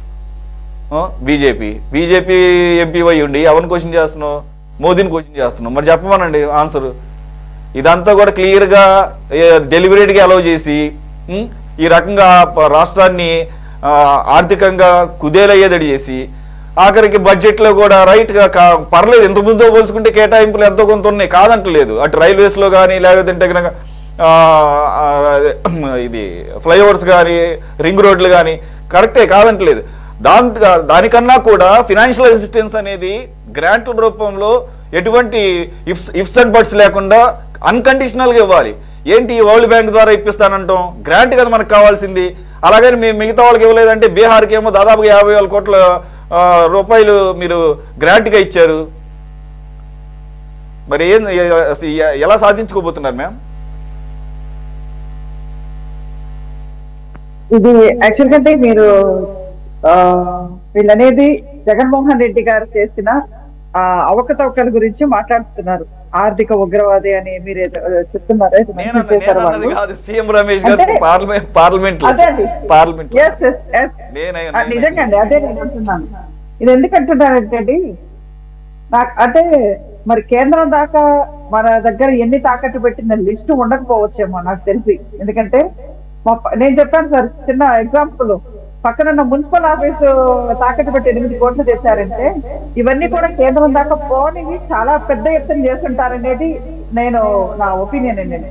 బీజేపీ ఎంపీ అయ్యి ఉండి ఎవరిని క్వశ్చన్ చేస్తున్నావు? మోదీని క్వశ్చన్ చేస్తున్నావు. మరి చెప్పమనండి ఆన్సర్. ఇదంతా కూడా క్లియర్గా డెలివరీడ్గా అలౌ చేసి ఈ రకంగా రాష్ట్రాన్ని ఆర్థికంగా కుదేలయ్యేదడి చేసి ఆఖరికి బడ్జెట్లో కూడా రైట్గా పర్లేదు, ఎంత ముందో పోల్చుకుంటే కేటాయింపులు ఎంతో కొంత ఉన్నాయి, కాదంటలేదు. అటు రైల్వేస్లో కానీ లేకపోతే కనుక ఇది ఫ్లైఓవర్స్ కానీ రింగ్ రోడ్లు కానీ కరెక్టే, కాదంటలేదు. దానికన్నా కూడా ఫినాన్షియల్ అసిస్టెన్స్ అనేది గ్రాంట్ల రూపంలో ఎటువంటి ఇఫ్స్ అండ్ బట్స్ లేకుండా అన్కండిషనల్గా ఇవ్వాలి. ఏంటి వరల్డ్ బ్యాంక్ ద్వారా ఇప్పిస్తానంటాం? గ్రాంట్ కదా మనకు కావాల్సింది. అలాగని మేము మిగతా వాళ్ళకి ఇవ్వలేదంటే బీహార్కి ఏమో దాదాపుగా 50,000 కోట్ల రూపాయలు మీరు గ్రాంట్గా ఇచ్చారు. మరి ఎలా సాధించుకోబోతున్నారు మ్యామ్? ఇది యాక్చువల్ గా మీరు వీళ్ళనేది జగన్మోహన్ రెడ్డి గారు చేసిన అవకతవకల గురించి మాట్లాడుతున్నారు. ఆర్థిక ఉగ్రవాది అని మీరు చెప్తున్నారు. నిజంగా అండి, అదే నేను అంటున్నాను. ఇది ఎందుకంటున్నారంటే నాకు అంటే మరి కేంద్రం దాకా మన దగ్గర ఎన్ని తాకట్టు పెట్టిన లిస్టు ఉండకపోవచ్చేమో నాకు తెలిసి. ఎందుకంటే నేను చెప్పాను సార్, చిన్న ఎగ్జాంపుల్, పక్కనున్న మున్సిపల్ ఆఫీసు తాకట్టు పెట్టి 8 కోట్లు తెచ్చారంటే ఇవన్నీ కూడా కేంద్రం దాకా పోనివి చాలా పెద్ద ఎత్తున చేస్తుంటారనేది నా ఒపీనియన్ అండి.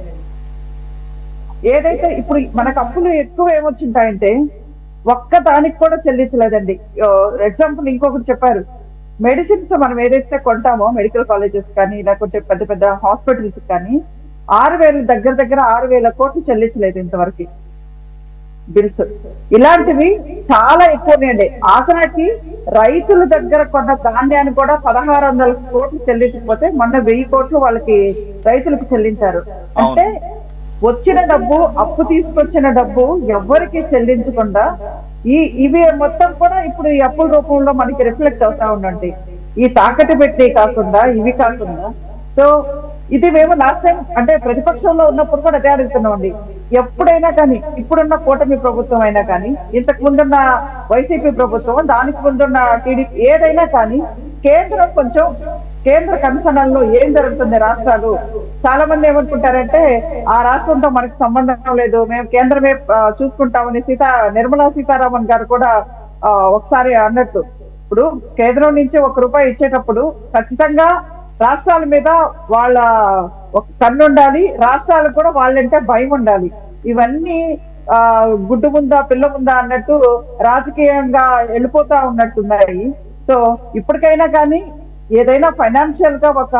ఏదైతే ఇప్పుడు మనకు అప్పులు ఎక్కువ ఏమొచ్చింటాయంటే ఒక్క దానికి కూడా చెల్లించలేదండి. ఎగ్జాంపుల్ ఇంకొకటి చెప్పారు, మెడిసిన్స్ మనం ఏదైతే కొంటామో మెడికల్ కాలేజెస్ కానీ లేకపోతే పెద్ద పెద్ద హాస్పిటల్స్ కానీ 6,000 దగ్గర 6,000 కోట్లు చెల్లించలేదు ఇంతవరకు బిల్స్. ఇలాంటివి చాలా ఎక్కువనండి. ఆఖరికి రైతుల దగ్గర కొన్న ధాన్యాన్ని కూడా 1,600 కోట్లు చెల్లించకపోతే మొన్న 1,000 కోట్లు వాళ్ళకి రైతులకు చెల్లించారు. అంటే వచ్చిన డబ్బు, అప్పు తీసుకొచ్చిన డబ్బు ఎవరికి చెల్లించకుండా ఇవి మొత్తం కూడా ఇప్పుడు ఈ అప్పుల రూపంలో మనకి రిఫ్లెక్ట్ అవుతా ఉండండి. ఈ తాకట్టు పెట్టి కాకుండా ఇవి కాకుండా. సో ఇది మేము లాస్ట్ టైం అంటే ప్రతిపక్షంలో ఉన్నప్పుడు కూడా అదే అడుగుతున్నామండి. ఎప్పుడైనా కానీ, ఇప్పుడున్న కూటమి ప్రభుత్వం అయినా కానీ, ఇంతకు ముందున్న వైసీపీ ప్రభుత్వం, దానికి ముందున్న టీడీపీ, ఏదైనా కానీ కేంద్రం కొంచెం కేంద్ర కమిషనర్లో ఏం జరుగుతుంది రాష్ట్రాలు, చాలా మంది ఏమనుకుంటారంటే ఆ రాష్ట్రంతో మనకు సంబంధం లేదు, మేము కేంద్రమే చూసుకుంటామని నిర్మలా సీతారామన్ గారు కూడా ఒకసారి అన్నట్టు. ఇప్పుడు కేంద్రం నుంచి ₹1 ఇచ్చేటప్పుడు ఖచ్చితంగా రాష్ట్రాల మీద వాళ్ళ ఒక కన్ను ఉండాలి, రాష్ట్రాలకు కూడా వాళ్ళంటే భయం ఉండాలి. ఇవన్నీ గుడ్డు ముందా పిల్ల ముందా అన్నట్టు రాజకీయంగా వెళ్ళిపోతా ఉన్నట్టున్నాయి. సో ఇప్పటికైనా కానీ ఏదైనా ఫైనాన్షియల్ గా ఒక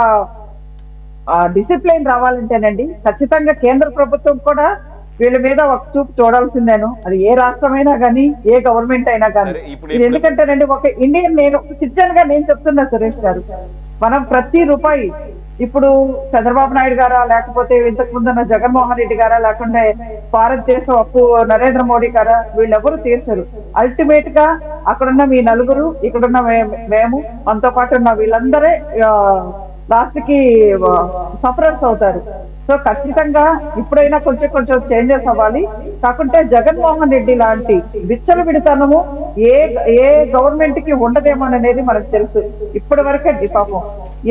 డిసిప్లిన్ రావాలంటేనండి ఖచ్చితంగా కేంద్ర ప్రభుత్వం కూడా వీళ్ళ మీద ఒక చూపు చూడాల్సిందేను. అది ఏ రాష్ట్రమైనా కానీ, ఏ గవర్నమెంట్ అయినా కానీ. ఎందుకంటేనండి ఒక ఇండియన్, సిటిజన్ గా నేను చెప్తున్నా సురేష్ గారు, మనం ప్రతి రూపాయి ఇప్పుడు చంద్రబాబు నాయుడు గారా లేకపోతే ఇంతకు ముందున్న జగన్మోహన్ రెడ్డి గారా లేకుంటే భారతదేశం అప్పు నరేంద్ర మోడీ గారా, వీళ్ళెవరు తీర్చరు. అల్టిమేట్ గా అక్కడున్న మీ నలుగురు, ఇక్కడున్న మేము, మనతో పాటు ఉన్న వీళ్ళందరే లాస్ట్ కి సఫరర్స్ అవుతారు. సో ఖచ్చితంగా ఇప్పుడైనా కొంచెం చేంజెస్ అవ్వాలి. కాకుంటే జగన్మోహన్ రెడ్డి లాంటి విచ్చల విడితనము ఏ గవర్నమెంట్ కి ఉండదేమోననేది మనకు తెలుసు. ఇప్పటి వరకే పాపం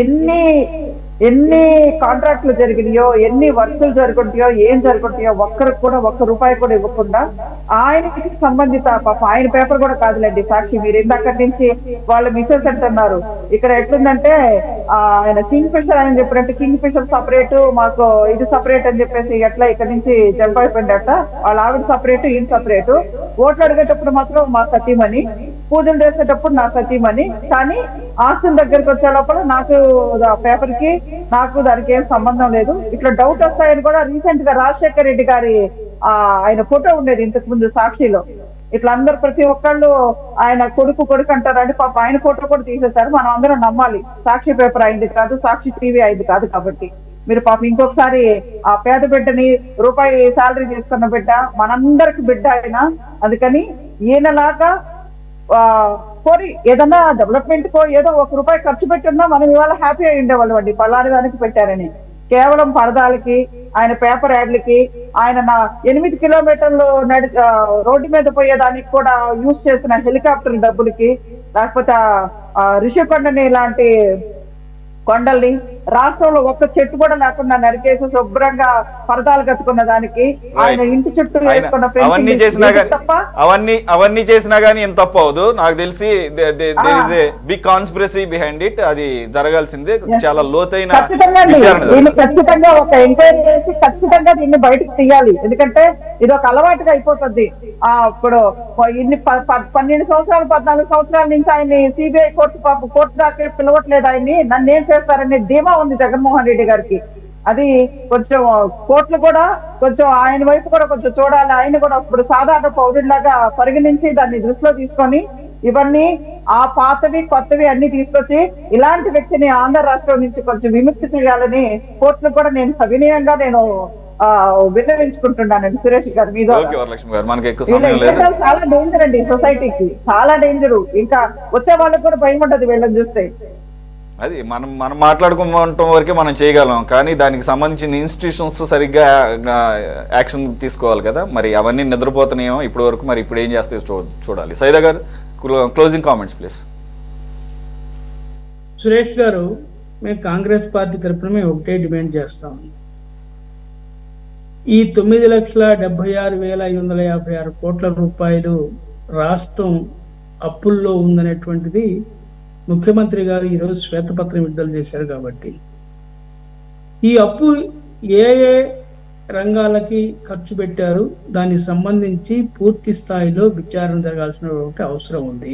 ఎన్ని కాంట్రాక్ట్లు జరిగినాయో, ఎన్ని వర్కులు జరుగుతాయో, ఏం జరుగుతాయో ఒక్కరికి కూడా ₹1 కూడా ఇవ్వకుండా ఆయనకి సంబంధిత పాపం ఆయన పేపర్ కూడా కాదులేండి సాక్షి, మీరు ఇందాకటి నుంచి వాళ్ళ మిసెస్ అంటున్నారు. ఇక్కడ ఎట్లుందంటే ఆయన కింగ్ ఫిషర్ అని చెప్పినట్టు కింగ్ ఫిషర్ సపరేట్, మాకు ఇది సపరేట్ అని చెప్పేసి ఎట్లా ఇక్కడ నుంచి జంప్ అయిపోయిందట. వాళ్ళ ఆవిడ సపరేట్, ఈయన సపరేట్. ఓట్లు అడిగేటప్పుడు మాత్రం మా సతీమణి. పూజలు చేసేటప్పుడు నా సతీమణి, కానీ ఆస్తుల దగ్గరికి వచ్చే లోపల నాకు పేపర్ కి నాకు దానికి ఏం సంబంధం లేదు. ఇట్లా డౌట్ వస్తాయని కూడా రీసెంట్ గా రాజశేఖర్ రెడ్డి గారి ఆయన ఫోటో ఉండేది ఇంతకు ముందు సాక్షిలో. ఇట్లా అందరు ప్రతి ఒక్కళ్ళు ఆయన కొడుకు అంటారంటే పాప ఆయన ఫోటో కూడా తీసేశారు. మనం అందరం నమ్మాలి, సాక్షి పేపర్ అయింది కాదు, సాక్షి టీవీ అయింది కాదు. కాబట్టి మీరు పాపం ఇంకొకసారి ఆ పేద బిడ్డని రూపాయి శాలరీ తీసుకున్న బిడ్డ మనందరికి బిడ్డ ఆయన. అందుకని ఈయనలాగా కోరి ఏదన్నా డెవలప్మెంట్ కో ఏదో ₹1 ఖర్చు పెట్టున్నా మనం ఇవాళ హ్యాపీ అయి ఉండేవాళ్ళు అండి. పలాని దానికి పెట్టారని కేవలం పరదాలకి, ఆయన పేపర్ యాడ్లకి, ఆయన 8 కిలోమీటర్లు రోడ్డు మీద పోయేదానికి కూడా యూజ్ చేసిన హెలికాప్టర్ డబ్బులకి, లేకపోతే రిషికొండని లాంటి కొండల్ని రాష్ట్రంలో ఒక్క చెట్టు కూడా లేకుండా నరికేసి శుభ్రంగా పరదాలు కట్టుకున్న దానికి, ఆయన ఇంటి చుట్టూ అవన్నీ చేసినా గానీ ఏం తప్పు అవదు. నాకు తెలిసి బిగ్ కాన్స్పిరసీ బిహైండ్ ఇట్. అది జరగాల్సిందే, చాలా లోతైన దీన్ని ఖచ్చితంగా ఒక ఎంక్వైరీ చేసి ఖచ్చితంగా దీన్ని బయటకు తీయాలి. ఎందుకంటే ఇది ఒక అలవాటుగా అయిపోతుంది. ఇప్పుడు ఇన్ని 12 సంవత్సరాలు 14 సంవత్సరాల నుంచి ఆయన్ని సిబిఐ కోర్టు దాకా పిలవట్లేదు. ఆయన్ని నన్నేం చేస్తారనే ధీమా ఉంది జగన్మోహన్ రెడ్డి గారికి. అది కొంచెం కోర్టులు కూడా కొంచెం ఆయన వైపు కూడా కొంచెం చూడాలి. ఆయన కూడా ఇప్పుడు సాధారణ పౌరుడిలాగా పరిగణించి దాన్ని దృష్టిలో తీసుకొని ఇవన్నీ ఆ పాతవి కొత్తవి అన్ని తీసుకొచ్చి ఇలాంటి వ్యక్తిని ఆంధ్ర రాష్ట్రం నుంచి కొంచెం విముక్తి చేయాలని కోర్టులు కూడా నేను సవినయంగా నేను విన్నవించుకుంటున్నానండి సురేష్ గారు. మీద చాలా డేంజర్ అండి సొసైటీకి, చాలా డేంజరు. ఇంకా వచ్చే వాళ్ళకి కూడా భయం ఉంటది వీళ్ళని చూస్తే. అది మనం మాట్లాడుకోవటం వరకే మనం చేయగలం, కానీ దానికి సంబంధించిన ఇన్స్టిట్యూషన్స్ సరిగ్గా యాక్షన్ తీసుకోవాలి కదా. మరి అవన్నీ నిద్రపోతున్నాయేమో ఇప్పటి వరకు, మరి ఇప్పుడు ఏం చేస్తే చూడాలి. సైదా గారు క్లోజింగ్ కామెంట్స్ ప్లీజ్. సురేష్ గారు, మేము కాంగ్రెస్ పార్టీ తరఫున మేము ఒకటే డిమాండ్ చేస్తాం. ఈ 9,76,556 కోట్ల రూపాయలు రాష్ట్రం అప్పుల్లో ఉందనేటువంటిది ముఖ్యమంత్రి గారు ఈరోజు శ్వేతపత్రం విడుదల చేశారు. కాబట్టి ఈ అప్పు ఏ ఏ రంగాలకి ఖర్చు పెట్టారు దానికి సంబంధించి పూర్తి స్థాయిలో విచారణ జరగాల్సిన అవసరం ఉంది.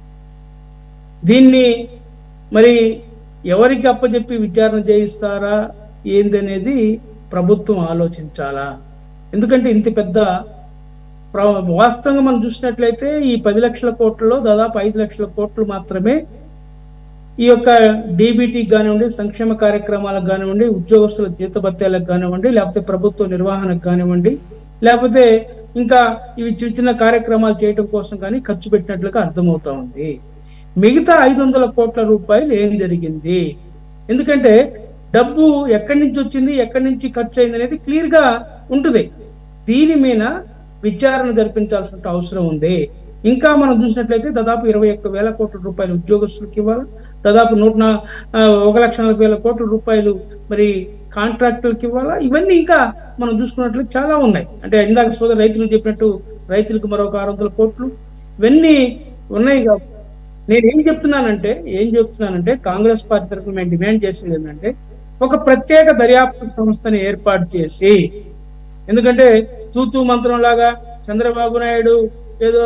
దీన్ని మరి ఎవరికి అప్పచెప్పి విచారణ చేయిస్తారా ఏందనేది ప్రభుత్వం ఆలోచించాలా. ఎందుకంటే ఇంత పెద్ద వాస్తవంగా మనం చూసినట్లయితే ఈ 10 లక్షల కోట్లలో దాదాపు 5 లక్షల కోట్లు మాత్రమే ఈ యొక్క డీబీటీకి కానివ్వండి, సంక్షేమ కార్యక్రమాలకు కానివ్వండి, ఉద్యోగస్తుల జీతభత్యాలకు కానివ్వండి, లేకపోతే ప్రభుత్వ నిర్వహణకు కానివ్వండి, లేకపోతే ఇంకా ఇవి చిన్న కార్యక్రమాలు చేయడం కోసం కానీ ఖర్చు పెట్టినట్లుగా అర్థమవుతా ఉంది. మిగతా 500 కోట్ల రూపాయలు ఏం జరిగింది, ఎందుకంటే డబ్బు ఎక్కడి నుంచి వచ్చింది, ఎక్కడి నుంచి ఖర్చు అయింది అనేది క్లియర్ గా ఉంటుంది. దీని మీద విచారణ జరిపించాల్సిన అవసరం ఉంది. ఇంకా మనం చూసినట్లయితే దాదాపు 21,000 కోట్ల రూపాయలు ఉద్యోగస్తులకు ఇవ్వాలి, దాదాపు 1,40,000 కోట్ల రూపాయలు మరి కాంట్రాక్టులకు ఇవ్వాలా. ఇవన్నీ ఇంకా మనం చూసుకున్నట్లయితే చాలా ఉన్నాయి. అంటే ఇందాక సోదరు రైతులు చెప్పినట్టు రైతులకు మరొక 600 కోట్లు ఇవన్నీ ఉన్నాయి. నేను ఏం చెప్తున్నానంటే కాంగ్రెస్ పార్టీ తరఫున మేము డిమాండ్ చేసేది ఏంటంటే ఒక ప్రత్యేక దర్యాప్తు సంస్థని ఏర్పాటు చేసి, ఎందుకంటే తూతూ మంత్రం లాగా చంద్రబాబు నాయుడు ఏదో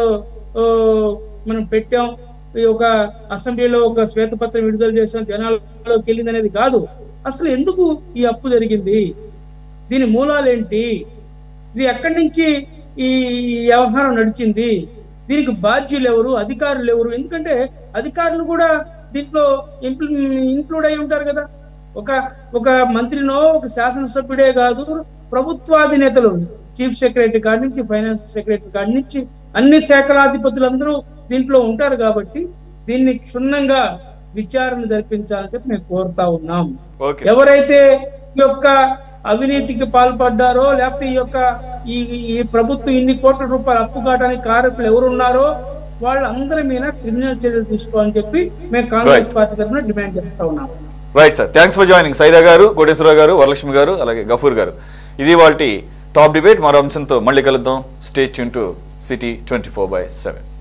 మనం పెట్టాం, ఒక అసెంబ్లీలో ఒక శ్వేతపత్రం విడుదల చేసాం, జనాల్లోకి వెళ్ళింది అనేది కాదు. అసలు ఎందుకు ఈ అప్పు జరిగింది, దీని మూలాలేంటి, ఇది ఎక్కడి నుంచి ఈ వ్యవహారం నడిచింది, దీనికి బాధ్యులు ఎవరు, అధికారులు ఎవరు. ఎందుకంటే అధికారులు కూడా దీంట్లో ఇంక్లూడ్ అయి ఉంటారు కదా. ఒక మంత్రినో ఒక శాసనసభ్యుడే కాదు, ప్రభుత్వాధినేతలు చీఫ్ సెక్రటరీ కాడి నుంచి ఫైనాన్స్ సెక్రటరీ కాడి నుంచి అన్ని శాఖలాధిపతులందరూ దీంట్లో ఉంటారు. కాబట్టి దీన్ని క్షుణ్ణంగా విచారణ జరిపించాలని చెప్పి మేము కోరుతా ఉన్నాం. ఎవరైతే ఈ యొక్క అవినీతికి పాల్పడ్డారో, లేకపోతే ఈ ప్రభుత్వం ఇన్ని కోట్ల రూపాయలు అప్పు కావడానికి కారకులు ఎవరున్నారో వాళ్ళందరి మీద క్రిమినల్ చర్యలు తీసుకోవాలని చెప్పి మేము కాంగ్రెస్ పార్టీ తరఫున డిమాండ్ చేస్తా ఉన్నాం. Right sir, thanks for joining. Saida garu, Koteswararao గారు, వరలక్ష్మి గారు, అలాగే గఫూర్ గారు. ఇది వాటి టాప్ డిబేట్. మరో అంశంతో మళ్ళీ కలుద్దాం. Stay tuned to city 24/7.